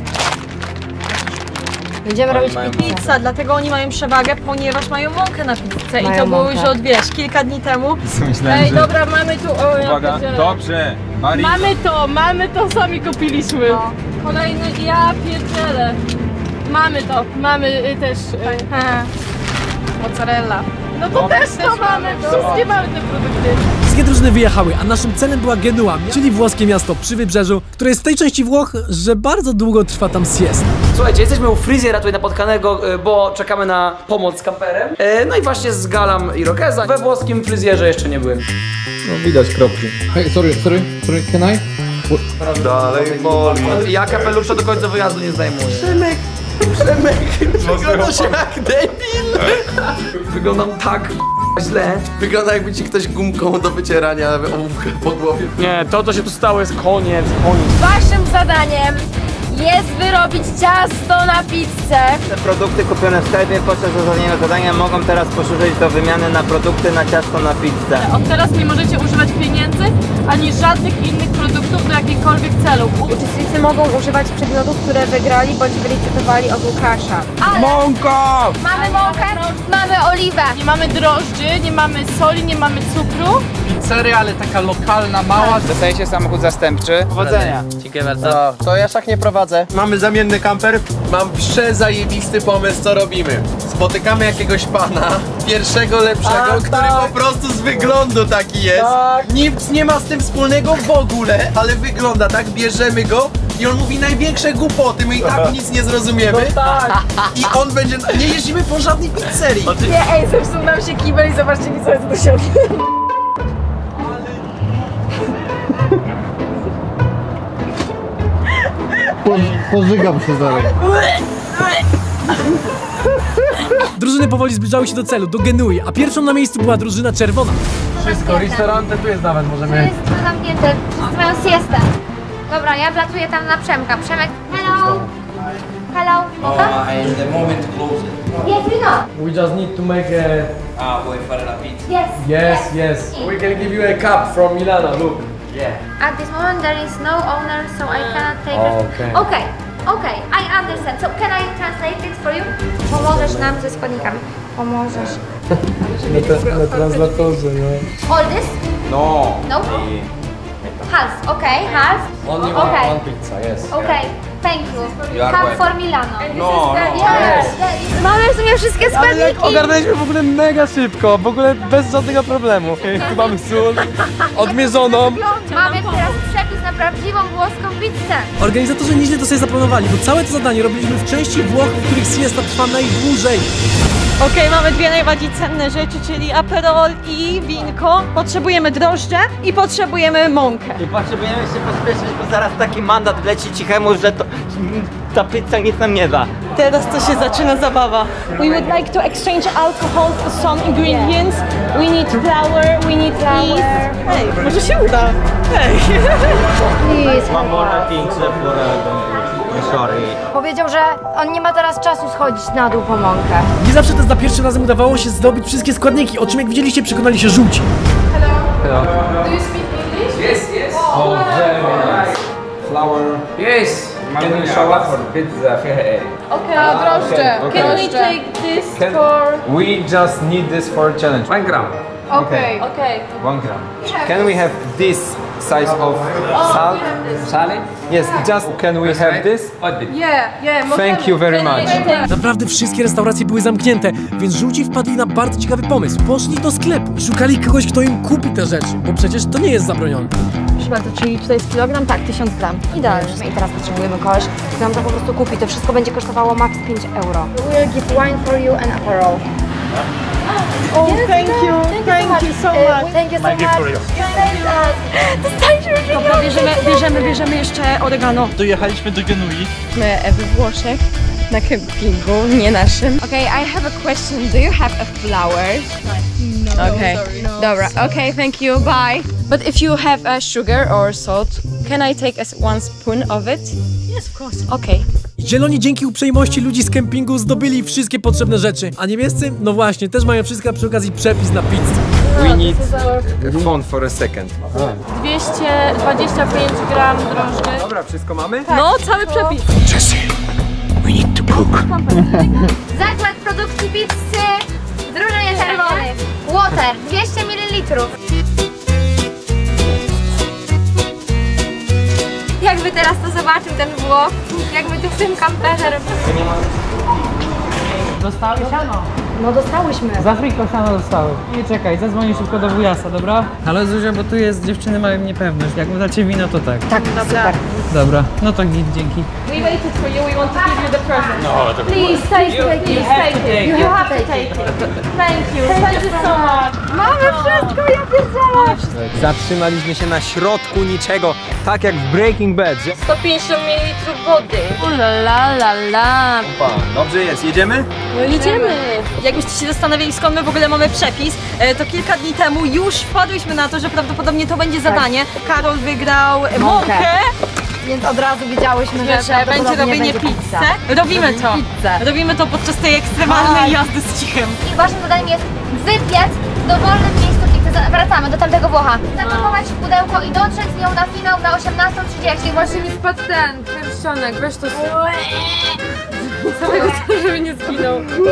Będziemy robić mają pizzę. Pizza, dlatego oni mają przewagę, ponieważ mają mąkę na pizzę. I Mają to było mąkę. już od, wiesz, kilka dni temu. Myślałem, Ej, że... dobra, mamy tu... O, ja Uwaga, pierdzielę. dobrze. Marina. Mamy to, mamy to, sami kupiliśmy. No. Kolejny, ja pierdzielę. Mamy to, mamy y, też... Y, Mozzarella. No to też to mamy, wszystkie mamy te produkty. Wszystkie drużyny wyjechały, a naszym celem była Genua, czyli włoskie miasto przy wybrzeżu, które jest w tej części Włoch, że bardzo długo trwa tam siesta. Słuchajcie, jesteśmy u fryzjera tutaj napotkanego, e, bo czekamy na pomoc z kamperem. E, No i właśnie z Galam i Rokeza. We włoskim fryzjerze jeszcze nie byłem. No widać kropki. Hey, sorry, sorry, sorry, can I? Dalej boli. Ja kapelusza do końca wyjazdu nie zdejmuję. Przemek, Przemek, wyglądasz jak debil. Wyglądam tak źle. Wygląda jakby ci ktoś gumką do wycierania ołówka po głowie. Nie, to co się tu stało jest koniec, koniec. Waszym zadaniem jest wyrobić ciasto na pizzę. Te produkty kupione w sklepie podczas zadania zadania mogą teraz posłużyć do wymiany na produkty na ciasto na pizzę. Od teraz nie możecie używać pieniędzy, ani żadnych innych produktów do jakichkolwiek celów. Uczestnicy mogą używać przedmiotów, które wygrali bądź wylicytowali od Łukasza. Ale Mąka! mamy mąkę, mamy oliwę. Nie mamy drożdży, nie mamy soli, nie mamy cukru. Pizzeria, ale taka lokalna, mała. Dostajecie samochód zastępczy. Powodzenia. Dziękuję bardzo. To, to ja szach nie prowadzę. Mamy zamienny kamper. Mam przezajebisty pomysł, co robimy. Spotykamy jakiegoś pana, pierwszego lepszego, A, który tak. po prostu z wyglądu taki jest. Tak. Nic nie ma z tym wspólnego w ogóle, ale wygląda tak, bierzemy go i on mówi największe głupoty, my i tak nic nie zrozumiemy. No tak. I on będzie, nie jeździmy po żadnej pizzerii. Nie, ej, zepsuł nam się kibel i zobaczcie mi co jest do siebie. Pożygam się zaraz. Drużyny powoli zbliżały się do celu, do Genui, a pierwszą na miejscu była drużyna czerwona. Wszystko, restaurante tu jest nawet, To możemy... jest tu zamknięte, wszyscy mają siestę. Dobra, ja wlatuję tam na Przemka. Przemek, hello. Hello, mogę? in the moment close it. Yes, we know. We just need to make a... Ah, vuoi fare la pizza? Yes. Yes, yes. We can give you a cup from Milano, look. Yeah. At this moment there is no owner, so I cannot take it. Okay. Okay, okay, I understand. So can I translate it for you? Pomożesz nam ze składnikami. Pomożesz. Na, te, na translatorze, no. All this? No. No? Half, okay, half. Only one, Okay. one pizza, yes. Okay, thank you. You are Half welcome. for Milano. No, no. Yes, yes. Mamy w sumie wszystkie Ale jak składniki. ogarnęliśmy w ogóle mega szybko, w ogóle bez żadnego problemu. Tu mamy sól odmierzoną. Mamy teraz przepis na prawdziwą włoską pizzę. Organizatorzy nieźle to sobie zaplanowali, bo całe to zadanie robiliśmy w części Włoch, w których siesta trwa najdłużej. Okej, mamy dwie najbardziej cenne rzeczy, czyli aperol i winko. Potrzebujemy drożdże i potrzebujemy mąkę. I potrzebujemy się pospieszyć, bo zaraz taki mandat leci cichemu, że to, ta pizza nic nam nie da. Teraz to się zaczyna zabawa. We would like to exchange alcohol for some ingredients. We need flour, we need yeast. Hej, może się uda. Hej. Mam wolne piękne sorry. Powiedział, że on nie ma teraz czasu schodzić na dół po mąkę. Nie zawsze też za pierwszym razem udawało się zdobyć wszystkie składniki, o czym jak widzieliście przekonali się żółci. Do you speak English? Yes, yes. Oh, very nice. Flour. Yes. Can we show up for pizza? Okej, a drożdże. okay. Can we take this Can for... we just need this for a challenge? One gram. Okej, okej. One gram. Can we have this size of salt? Salt? Yes, just can we have this? Yeah, yeah, możemy. Thank you very much. Naprawdę wszystkie restauracje były zamknięte, więc żółci wpadli na bardzo ciekawy pomysł. Poszli do sklepu i szukali kogoś, kto im kupi te rzeczy, bo przecież to nie jest zabronione. Proszę bardzo, czyli tutaj jest kilogram? Tak, tysiąc gram. Idealnie. I teraz potrzebujemy kogoś, kto nam to po prostu kupi. To wszystko będzie kosztowało max pięć euro. We'll give wine for you and aperol. Oh, thank you, thank you so much. Thank you so much. Dobra, bierzemy, bierzemy, bierzemy jeszcze oregano. Dojechaliśmy do Genui. My we Włoszech na kempingu, nie naszym. Okay, I have a question. Do you have a flower? No. Okay. sorry, no. Dobra. Okay, thank you. Bye. But if you have a sugar or salt, can I take as one spoon of it? Yes, of course. Okay. Zieloni dzięki uprzejmości ludzi z kempingu zdobyli wszystkie potrzebne rzeczy, a niebiescy, no właśnie, też mają wszystko, a przy okazji przepis na pizzę. We need a phone for a second. dwieście dwadzieścia pięć gram drożdży. Dobra, wszystko mamy? No, cały przepis. Zakład produkcji pizzy w drużynie czerwonej. Water, dwieście mililitrów. Jakby teraz to zobaczył ten Włoch, jakby tu w tym kamperze robili. Dostałeś siano. No dostałyśmy. Z Afryki sama dostały. Nie czekaj, zadzwonię szybko do wujasa, dobra? Halo Zuzia, bo tu jest, dziewczyny mają niepewność. Jak dacie wino, to tak. Tak, super. Dobra, no to git, dzięki. We waited for you, we want to give you the present. No, to Please take it, please take it. You have to take it. Thank you, thank you so much. Mamy wszystko, ja pierdzielę. Zatrzymaliśmy się na środku niczego, tak jak w Breaking Bad. że- sto pięćdziesiąt mililitrów wody. Ula la la la. Opa, dobrze jest, jedziemy? No jedziemy. Jakbyście się zastanawiali, skąd my w ogóle mamy przepis, e, to kilka dni temu już wpadłyśmy na to, że prawdopodobnie to będzie zadanie. Karol wygrał mąkę, Mąkę. Więc od razu wiedziałyśmy, że, że będzie prawdopodobnie robienie będzie pizzy. pizza. Robimy to. Pizzę. Robimy to podczas tej ekstremalnej Tak. jazdy z cichem. I waszym zadaniem jest wypiec w dowolnym miejscu pizzy. Wracamy do tamtego Włocha. Zapakować w pudełko i dotrzeć z nią na finał na osiemnastą trzydzieści. Właśnie mi spadł ten pierścionek, weź to samego co, żeby nie zginął.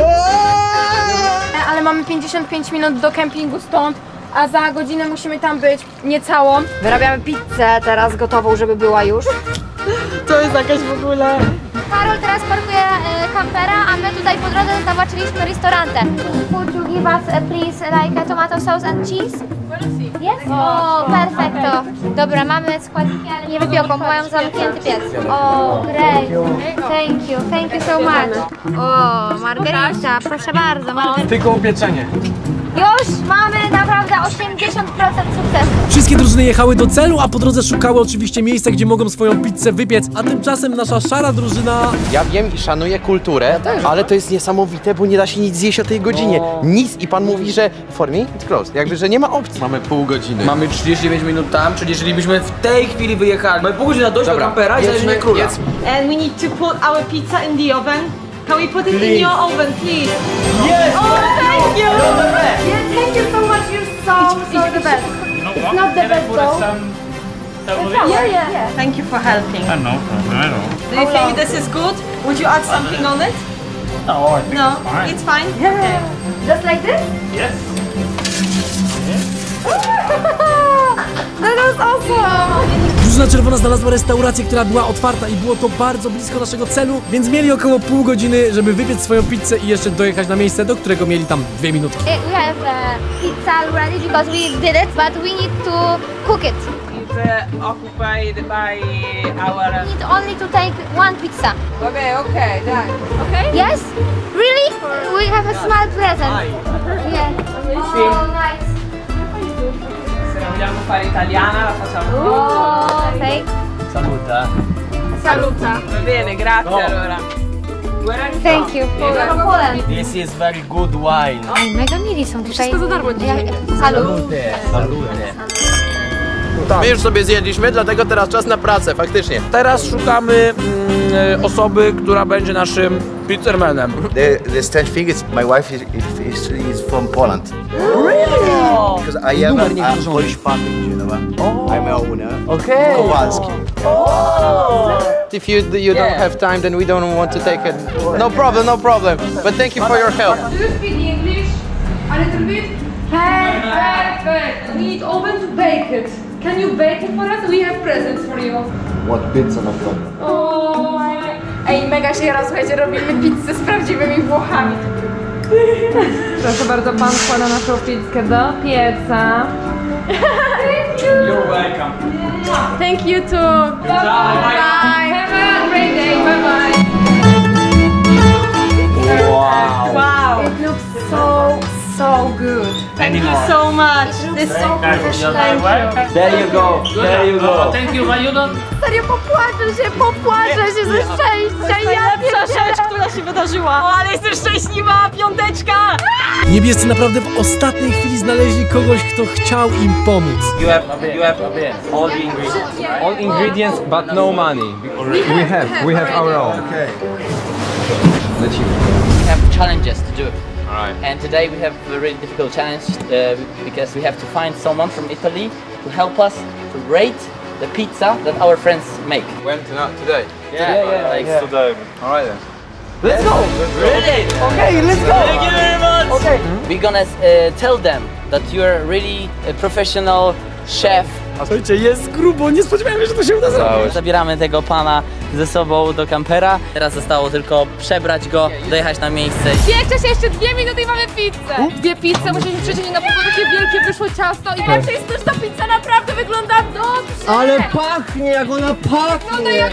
Ale mamy pięćdziesiąt pięć minut do kempingu stąd, a za godzinę musimy tam być niecałą. Wyrabiamy pizzę teraz gotową, żeby była już. To jest jakaś w ogóle... Karol teraz parkuje e, kampera, a my tutaj po drodze zobaczyliśmy restaurantę. Would you give us uh, please like a tomato sauce and cheese? Yes? O, perfekto. Dobra, mamy składniki, ale nie wypieką, bo mają zamknięty piec. O, great. Thank you, thank you so much. O, margarita, proszę bardzo. Margarita. Tylko upieczenie. Już mamy naprawdę osiemdziesiąt procent sukcesu. Wszystkie drużyny jechały do celu, a po drodze szukały oczywiście miejsca, gdzie mogą swoją pizzę wypiec, a tymczasem nasza szara drużyna... Ja wiem i szanuję kulturę, ale to jest niesamowite, bo nie da się nic zjeść o tej godzinie. Nic i pan mówi, że for me it's closed, jakby, że nie ma opcji. Mamy pół godziny. Mamy trzydzieści dziewięć minut tam, czyli jeżeli byśmy w tej chwili wyjechali, mamy pół godziny dojść do kampera i zajdziemy króla. And we need to put our pizza in the oven. Can we put it Please. in your oven, please? Yes! Oh, thank you! You're the best! Yeah, thank you so much, you're so, so the best. It's not the best though. Yeah, yeah, yeah. Thank you for helping. No problem at all. Do you think this is good? Would you add something on it? No, I think No, it's fine. it's fine. Yeah. Just like this? Yes. That was awesome! Drużyna czerwona znalazła restaurację, która była otwarta i było to bardzo blisko naszego celu, więc mieli około pół godziny, żeby wypiec swoją pizzę i jeszcze dojechać na miejsce, do którego mieli tam dwie minutki. Eh, We have uh, pizza ready because we did it, but we need to cook it. It's occupied by our... We need only to take one pizza. Okay, okay, done. Okay? Yes? Really? We have a small present. Yeah. Oh, nice. Se la vogliamo fare italiana la facciamo. Oh, thank Saluta. Saluta. Va bene, grazie No. allora. Where are you Thank from? you. We're from Poland. This is very good wine. Oj, mega mili są tutaj. Wszystko za darmo dzisiaj. Salut. Salute. My już sobie zjedliśmy, dlatego teraz czas na pracę, faktycznie. Teraz szukamy mm, osoby, która będzie naszym pizzermanem. The, the strange thing is my wife is, is, is from Poland. Really? Because I have a, a Polish family, you know. Oh. I'm a owner. Okay. Kowalski. If you you don't Yeah. have time, then we don't want to take it. No problem, no problem. But thank you for your help. Do you speak English? A little bit? Perfect! We need oven to bake it. Can you bake it for us? We have presents for you. What pizza no problem. O, ej, mega się raz, słuchajcie, robimy pizzę z prawdziwymi Włochami. Proszę bardzo, pan wkłada naszą pizzkę do pieca. Thank you. You're welcome. Thank you too. Bye bye. Bye. Have a great day. Bye bye. Wow. Wow. It looks so, so good. Thank you so much. This is so professional. Thank you. There you go. There you go. Thank you, but you don't... Serio, popłaczę się, popłaczę się ze szczęścia. Ja Najlepsza pierdzielę. rzecz, która się wydarzyła. O, ale jestem szczęśliwa, piąteczka! Niebiescy naprawdę w ostatniej chwili znaleźli kogoś, kto chciał im pomóc. You have, you have all the ingredients, all ingredients, but no money. We have, we have our own. Okay. Lecimy. We have challenges to do. Alright. And today we have a really difficult challenge uh, because we have to find someone from Italy to help us to rate the pizza that our friends make. When to today? Yeah, yeah, like yeah. today. Alright then. Let's go! Really? Okay, let's go! Thank you very much! Okay. We're gonna uh, tell them that you're really a professional chef Słuchajcie, jest grubo, nie spodziewałem się, że to się uda zrobić. Zabieramy tego pana ze sobą do kampera. Teraz zostało tylko przebrać go, dojechać na miejsce. Jeszcze się jeszcze dwie minuty i mamy pizzę. Dwie pizze, musieliśmy przeciąć na pół, takie wielkie wyszło ciasto. I jak to jest też ta pizza naprawdę wygląda dobrze. Ale pachnie, jak ona pachnie. Jak...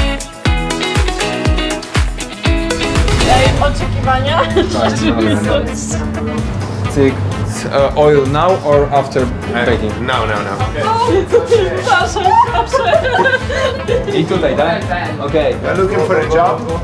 Ej, oczekiwania? Cyk. Uh, oil now or after baking? No, no, no. Proszę, proszę. I tutaj, tak? Okej. You're looking for a job?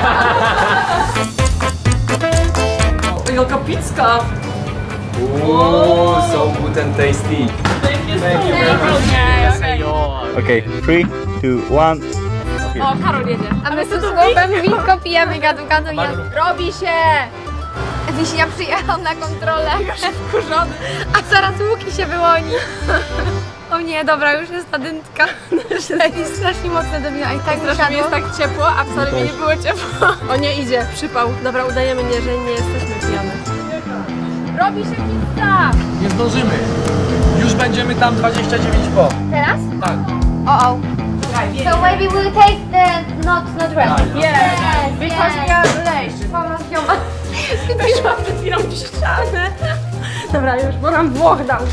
Jaka pizzka. Ooh, so good and tasty. Thank you Thank you very much. Okej, three, two, one. O, Karol jedzie. A my tu słowem winko pijemy, gadu, gadu, robi się! Wiśnia przyjechał na kontrolę. Już wkurzony. A zaraz Łuki się wyłoni. O nie, dobra, już jest ta dętka. Ej, strasznie mocne do wina. I tak Strasznie jest tak ciepło, a wcale mi nie było ciepło. O nie, idzie, przypał. Dobra, udajemy nie, że nie jesteśmy pijane. robi się pizza! Nie zdążymy. Już będziemy tam dwadzieścia dziewięć po. Teraz? Tak. Uh oh. So maybe we'll take the not not ready. Yes, yes, because yes. we are late. Pomoc zioma. Wyszłam przed chwilą w ścianę. Dobra, już, bo nam Włoch dał.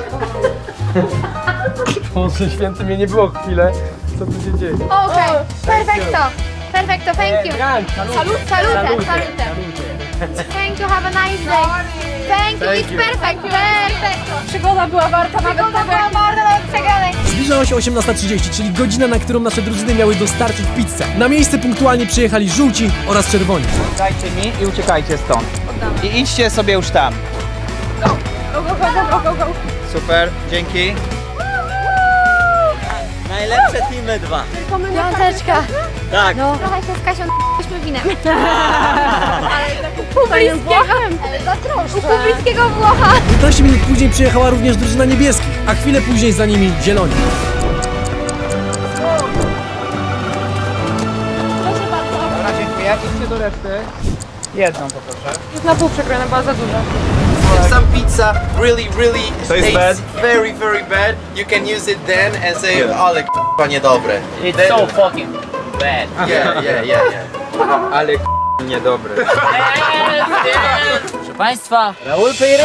Boże święty, mnie nie było chwilę. Co tu się dzieje? Okay, perfecto. Perfecto, thank you. Salut. Salute, salute. salute. Thank you, have a nice day. Thank you, it's perfect, perfect. Przygoda była warta nawet Przygoda tego. była warta nawet przegranej. Zbliżała się osiemnasta trzydzieści, czyli godzina, na którą nasze drużyny miały dostarczyć pizzę. Na miejsce punktualnie przyjechali żółci oraz czerwoni. Dajcie mi i uciekajcie stąd. I idźcie sobie już tam. Go, go, go, go, go, go. Super, dzięki. Najlepsze teamy dwa. Piąteczka. Tak. No. Trochę się z Kasią n***śmy winem. Publickiego. Ale za troszkę. U publickiego Włocha. piętnaście minut później przyjechała również drużyna niebieskich, a chwilę później za nimi zieloni. Dobra, dziękuję. Idźcie do reszty. Jedną poproszę. Już na pół przegrana, była za duża. If some pizza really, really Tastes tastes very, very bad, you can use it then and say, Yeah. ale k***a niedobre. It's Then- so fucking bad. Yeah, yeah, yeah, yeah. Ale k***a niedobre. Proszę Państwa, Raul Peyru!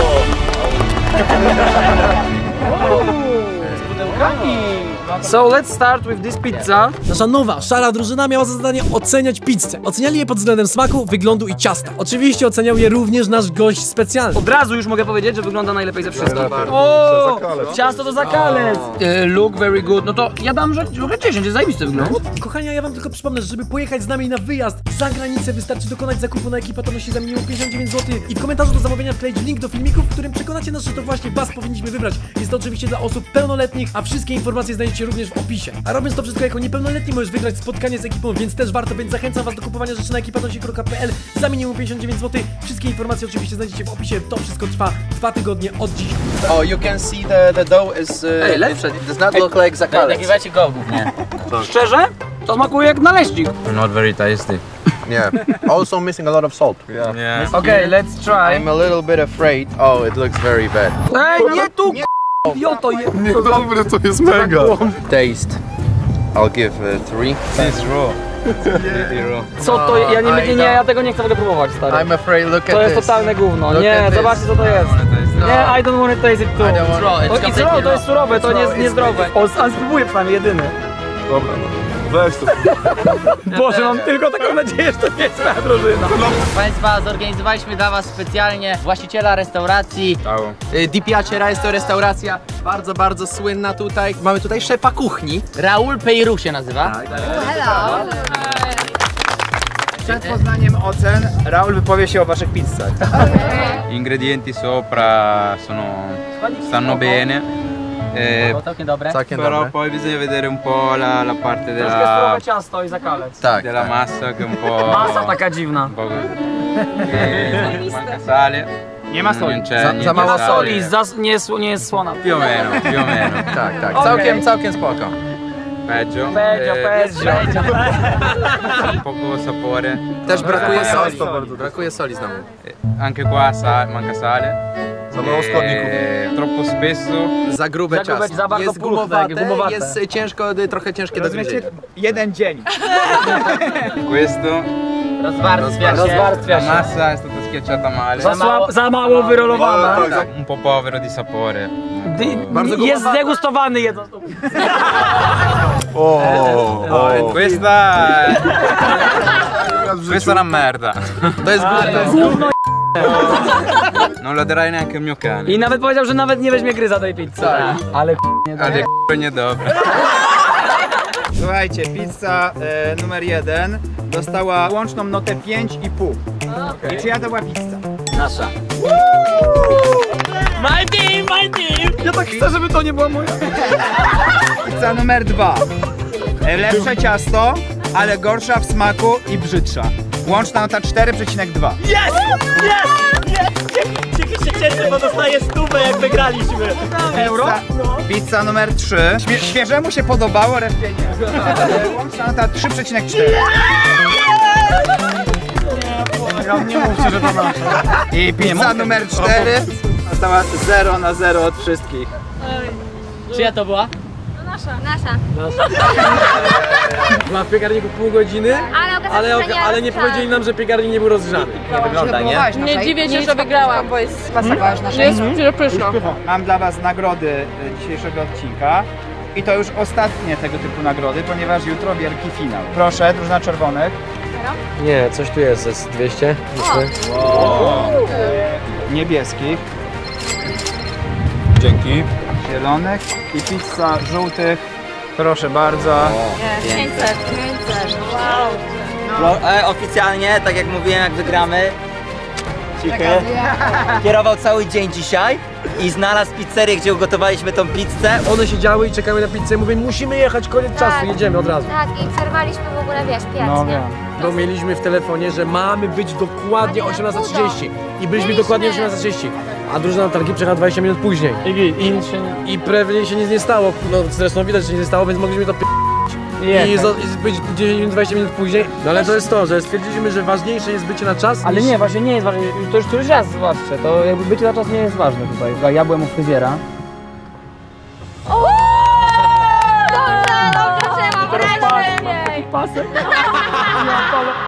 Z pudełkami! So let's start with this pizza. Nasza nowa, szara drużyna miała za zadanie oceniać pizzę. Oceniali je pod względem smaku, wyglądu i ciasta. Oczywiście oceniał je również nasz gość specjalny. Od razu już mogę powiedzieć, że wygląda najlepiej ze wszystkich. Najlepiej. O, Zakalec. ciasto to zakalec. E, look very good. No to ja dam, że trochę dziesięć, jest zajebisty wygląd. Kochania, ja wam tylko przypomnę, że żeby pojechać z nami na wyjazd za granicę, wystarczy dokonać zakupu na Ekipa, to nosi za minimum pięćdziesiąt dziewięć złotych i w komentarzu do zamówienia wkleić link do filmiku, w którym przekonacie nas, że to właśnie was powinniśmy wybrać. Jest to oczywiście dla osób pełnoletnich, a wszystkie informacje znajdziecie również w opisie. A robiąc to wszystko jako niepełnoletni możesz wygrać spotkanie z ekipą, więc też warto, więc zachęcam was do kupowania rzeczy na ekipatosie kropka p l za minimum pięćdziesiąt dziewięć złotych. Wszystkie informacje oczywiście znajdziecie w opisie. To wszystko trwa dwa tygodnie od dziś. Oh, you can see the, the dough is... Uh, Ej, lepsze. it does not look like zakalec. Nagrywacie go głównie. Szczerze? To smakuje jak naleśnik. Not very tasty. Yeah. Also missing a lot of salt. Yeah. yeah. Okay, let's try. I'm a little bit afraid. Oh, it looks very bad. Ej, nie tu! Idioto je... Niedobre, to jest mega. Taste. I'll give uh, three. It's raw. Really raw. Co to je- ja nie, nie, nie, ja tego nie chcę w ogóle próbować, stary. I'm afraid, look at To jest this. totalne gówno. Look Nie, at this. zobaczcie co to jest. Nie, I don't want to taste it too. I don't want- To- It's It's completely raw, to raw. jest surowe, to nie jest It's niezdrowe. O, a spróbuję przynajmniej jedyny. Dobra, no. Weź to. Boże, mam tylko taką nadzieję, że to nie jest moja drużyna. Proszę Państwa, zorganizowaliśmy dla Was specjalnie właściciela restauracji. Y, Di Piacera jest to restauracja bardzo, bardzo słynna tutaj. Mamy tutaj szefa kuchni. Raul Peyru się nazywa. Hello. Przed poznaniem ocen Raul wypowie się o waszych pizzach. Ingredienti sopra sono stanno bene. Eh, Całkiem dobre. Całkiem però dobre. poi bisogna vedere un po' la, la parte Troszkę della, surowe ciasto i zakalec. Tak, della tak. massa che è un po', Masa taka dziwna. un po' eh, manca sale. Nie ma soli. Non c'è Za- niente za mało sale. Soli, zas, nie, jest, nie jest słona. Più o meno, più o meno. Tak, tak. Okej. Całkiem, całkiem spoko. Peggio. Peggio, Eh, peggio. poco sapore. Też brakuje Ciasto soli. bardzo Brakuje soli znowu. Eh, Anche qua sa- manca sale. Za mało składników. Eee, troppo spesso. Za grube Za grube- ciasto. za bardzo jest pulchne, gumowate, gumowate. jest ciężko, trochę ciężkie do Rozumiecie? gryzienia. Jeden dzień. Questo Rozwarstwia się. Rozwarstwia się. la massa è stata schiacciata male. Za, słab, za mało wyrolowana. Un po' povero di sapore. Dy, jest zdegustowany jedząc. O, o. Questa Questa è una merda. To jest Gówno. Non la darai neanche al mio cane. I nawet powiedział, że nawet nie weźmie gryza tej pizzy. Ale nie Ale k***a niedobre. Słuchajcie, pizza e, numer jeden dostała łączną notę pięć i pół. I czyja to była pizza? Nasza. My team, my team! Ja tak chcę, żeby to nie była moja. Pizza numer dwa. E, lepsze ciasto, ale gorsza w smaku i brzydsza. Łączna nota cztery przecinek dwa. Jest! Jest! Jest! Cieki się cieszę, bo dostaję stówę, jak wygraliśmy. Euro? Pizza numer trzy. Śmie świeżemu się podobało, reszcie nie. E, Łączna nota trzy przecinek cztery. Nie mówcie, że to nasza. I pizza numer cztery dostała zero na zero od wszystkich. Czyja to była? Nasza. Była w piekarniku pół godziny, Ale okazało ale, się, że oka- nie ale nie powiedzieli nam, że piekarnik nie był rozgrzany. Nie wygląda, nie? Nie dziwię się, że wygrałam, bo jest Pasowałaś na jest dopiero pyszna. Mam dla was nagrody e, dzisiejszego odcinka. I to już ostatnie tego typu nagrody, ponieważ jutro wielki finał. Proszę, drużyna czerwonych. Nie, coś tu jest, jest dwieście. Niebieskich, Dzięki. zielonych i pizza żółtych. Proszę bardzo. pięćset. No, e, oficjalnie, tak jak mówiłem, jak wygramy, Cichy kierował cały dzień dzisiaj i znalazł pizzerię, gdzie ugotowaliśmy tą pizzę. One siedziały i czekały na pizzę, mówię, musimy jechać, koniec Tak. czasu, jedziemy od razu. Tak, i przerwaliśmy w ogóle, wiesz, piec, No nie? wiem. Bo mieliśmy w telefonie, że mamy być dokładnie osiemnasta trzydzieści i byliśmy Byliśmy. dokładnie osiemnasta trzydzieści, a drużyna targi przyjechała dwadzieścia minut później. I, i, i pewnie się nic nie stało, no zresztą widać, że się nic nie stało, więc mogliśmy to p***. I, zo- i być dziesięć minut, dwadzieścia minut później. No ale to jest to, że stwierdziliśmy, że ważniejsze jest bycie na czas. Ale niż... nie, właśnie nie jest ważne, to już któryś raz zobaczcie, to jakby bycie na czas nie jest ważne tutaj. Ja byłem u fryzjera. Dobrze, dobrze, trzymam, wreszcie! Pasek.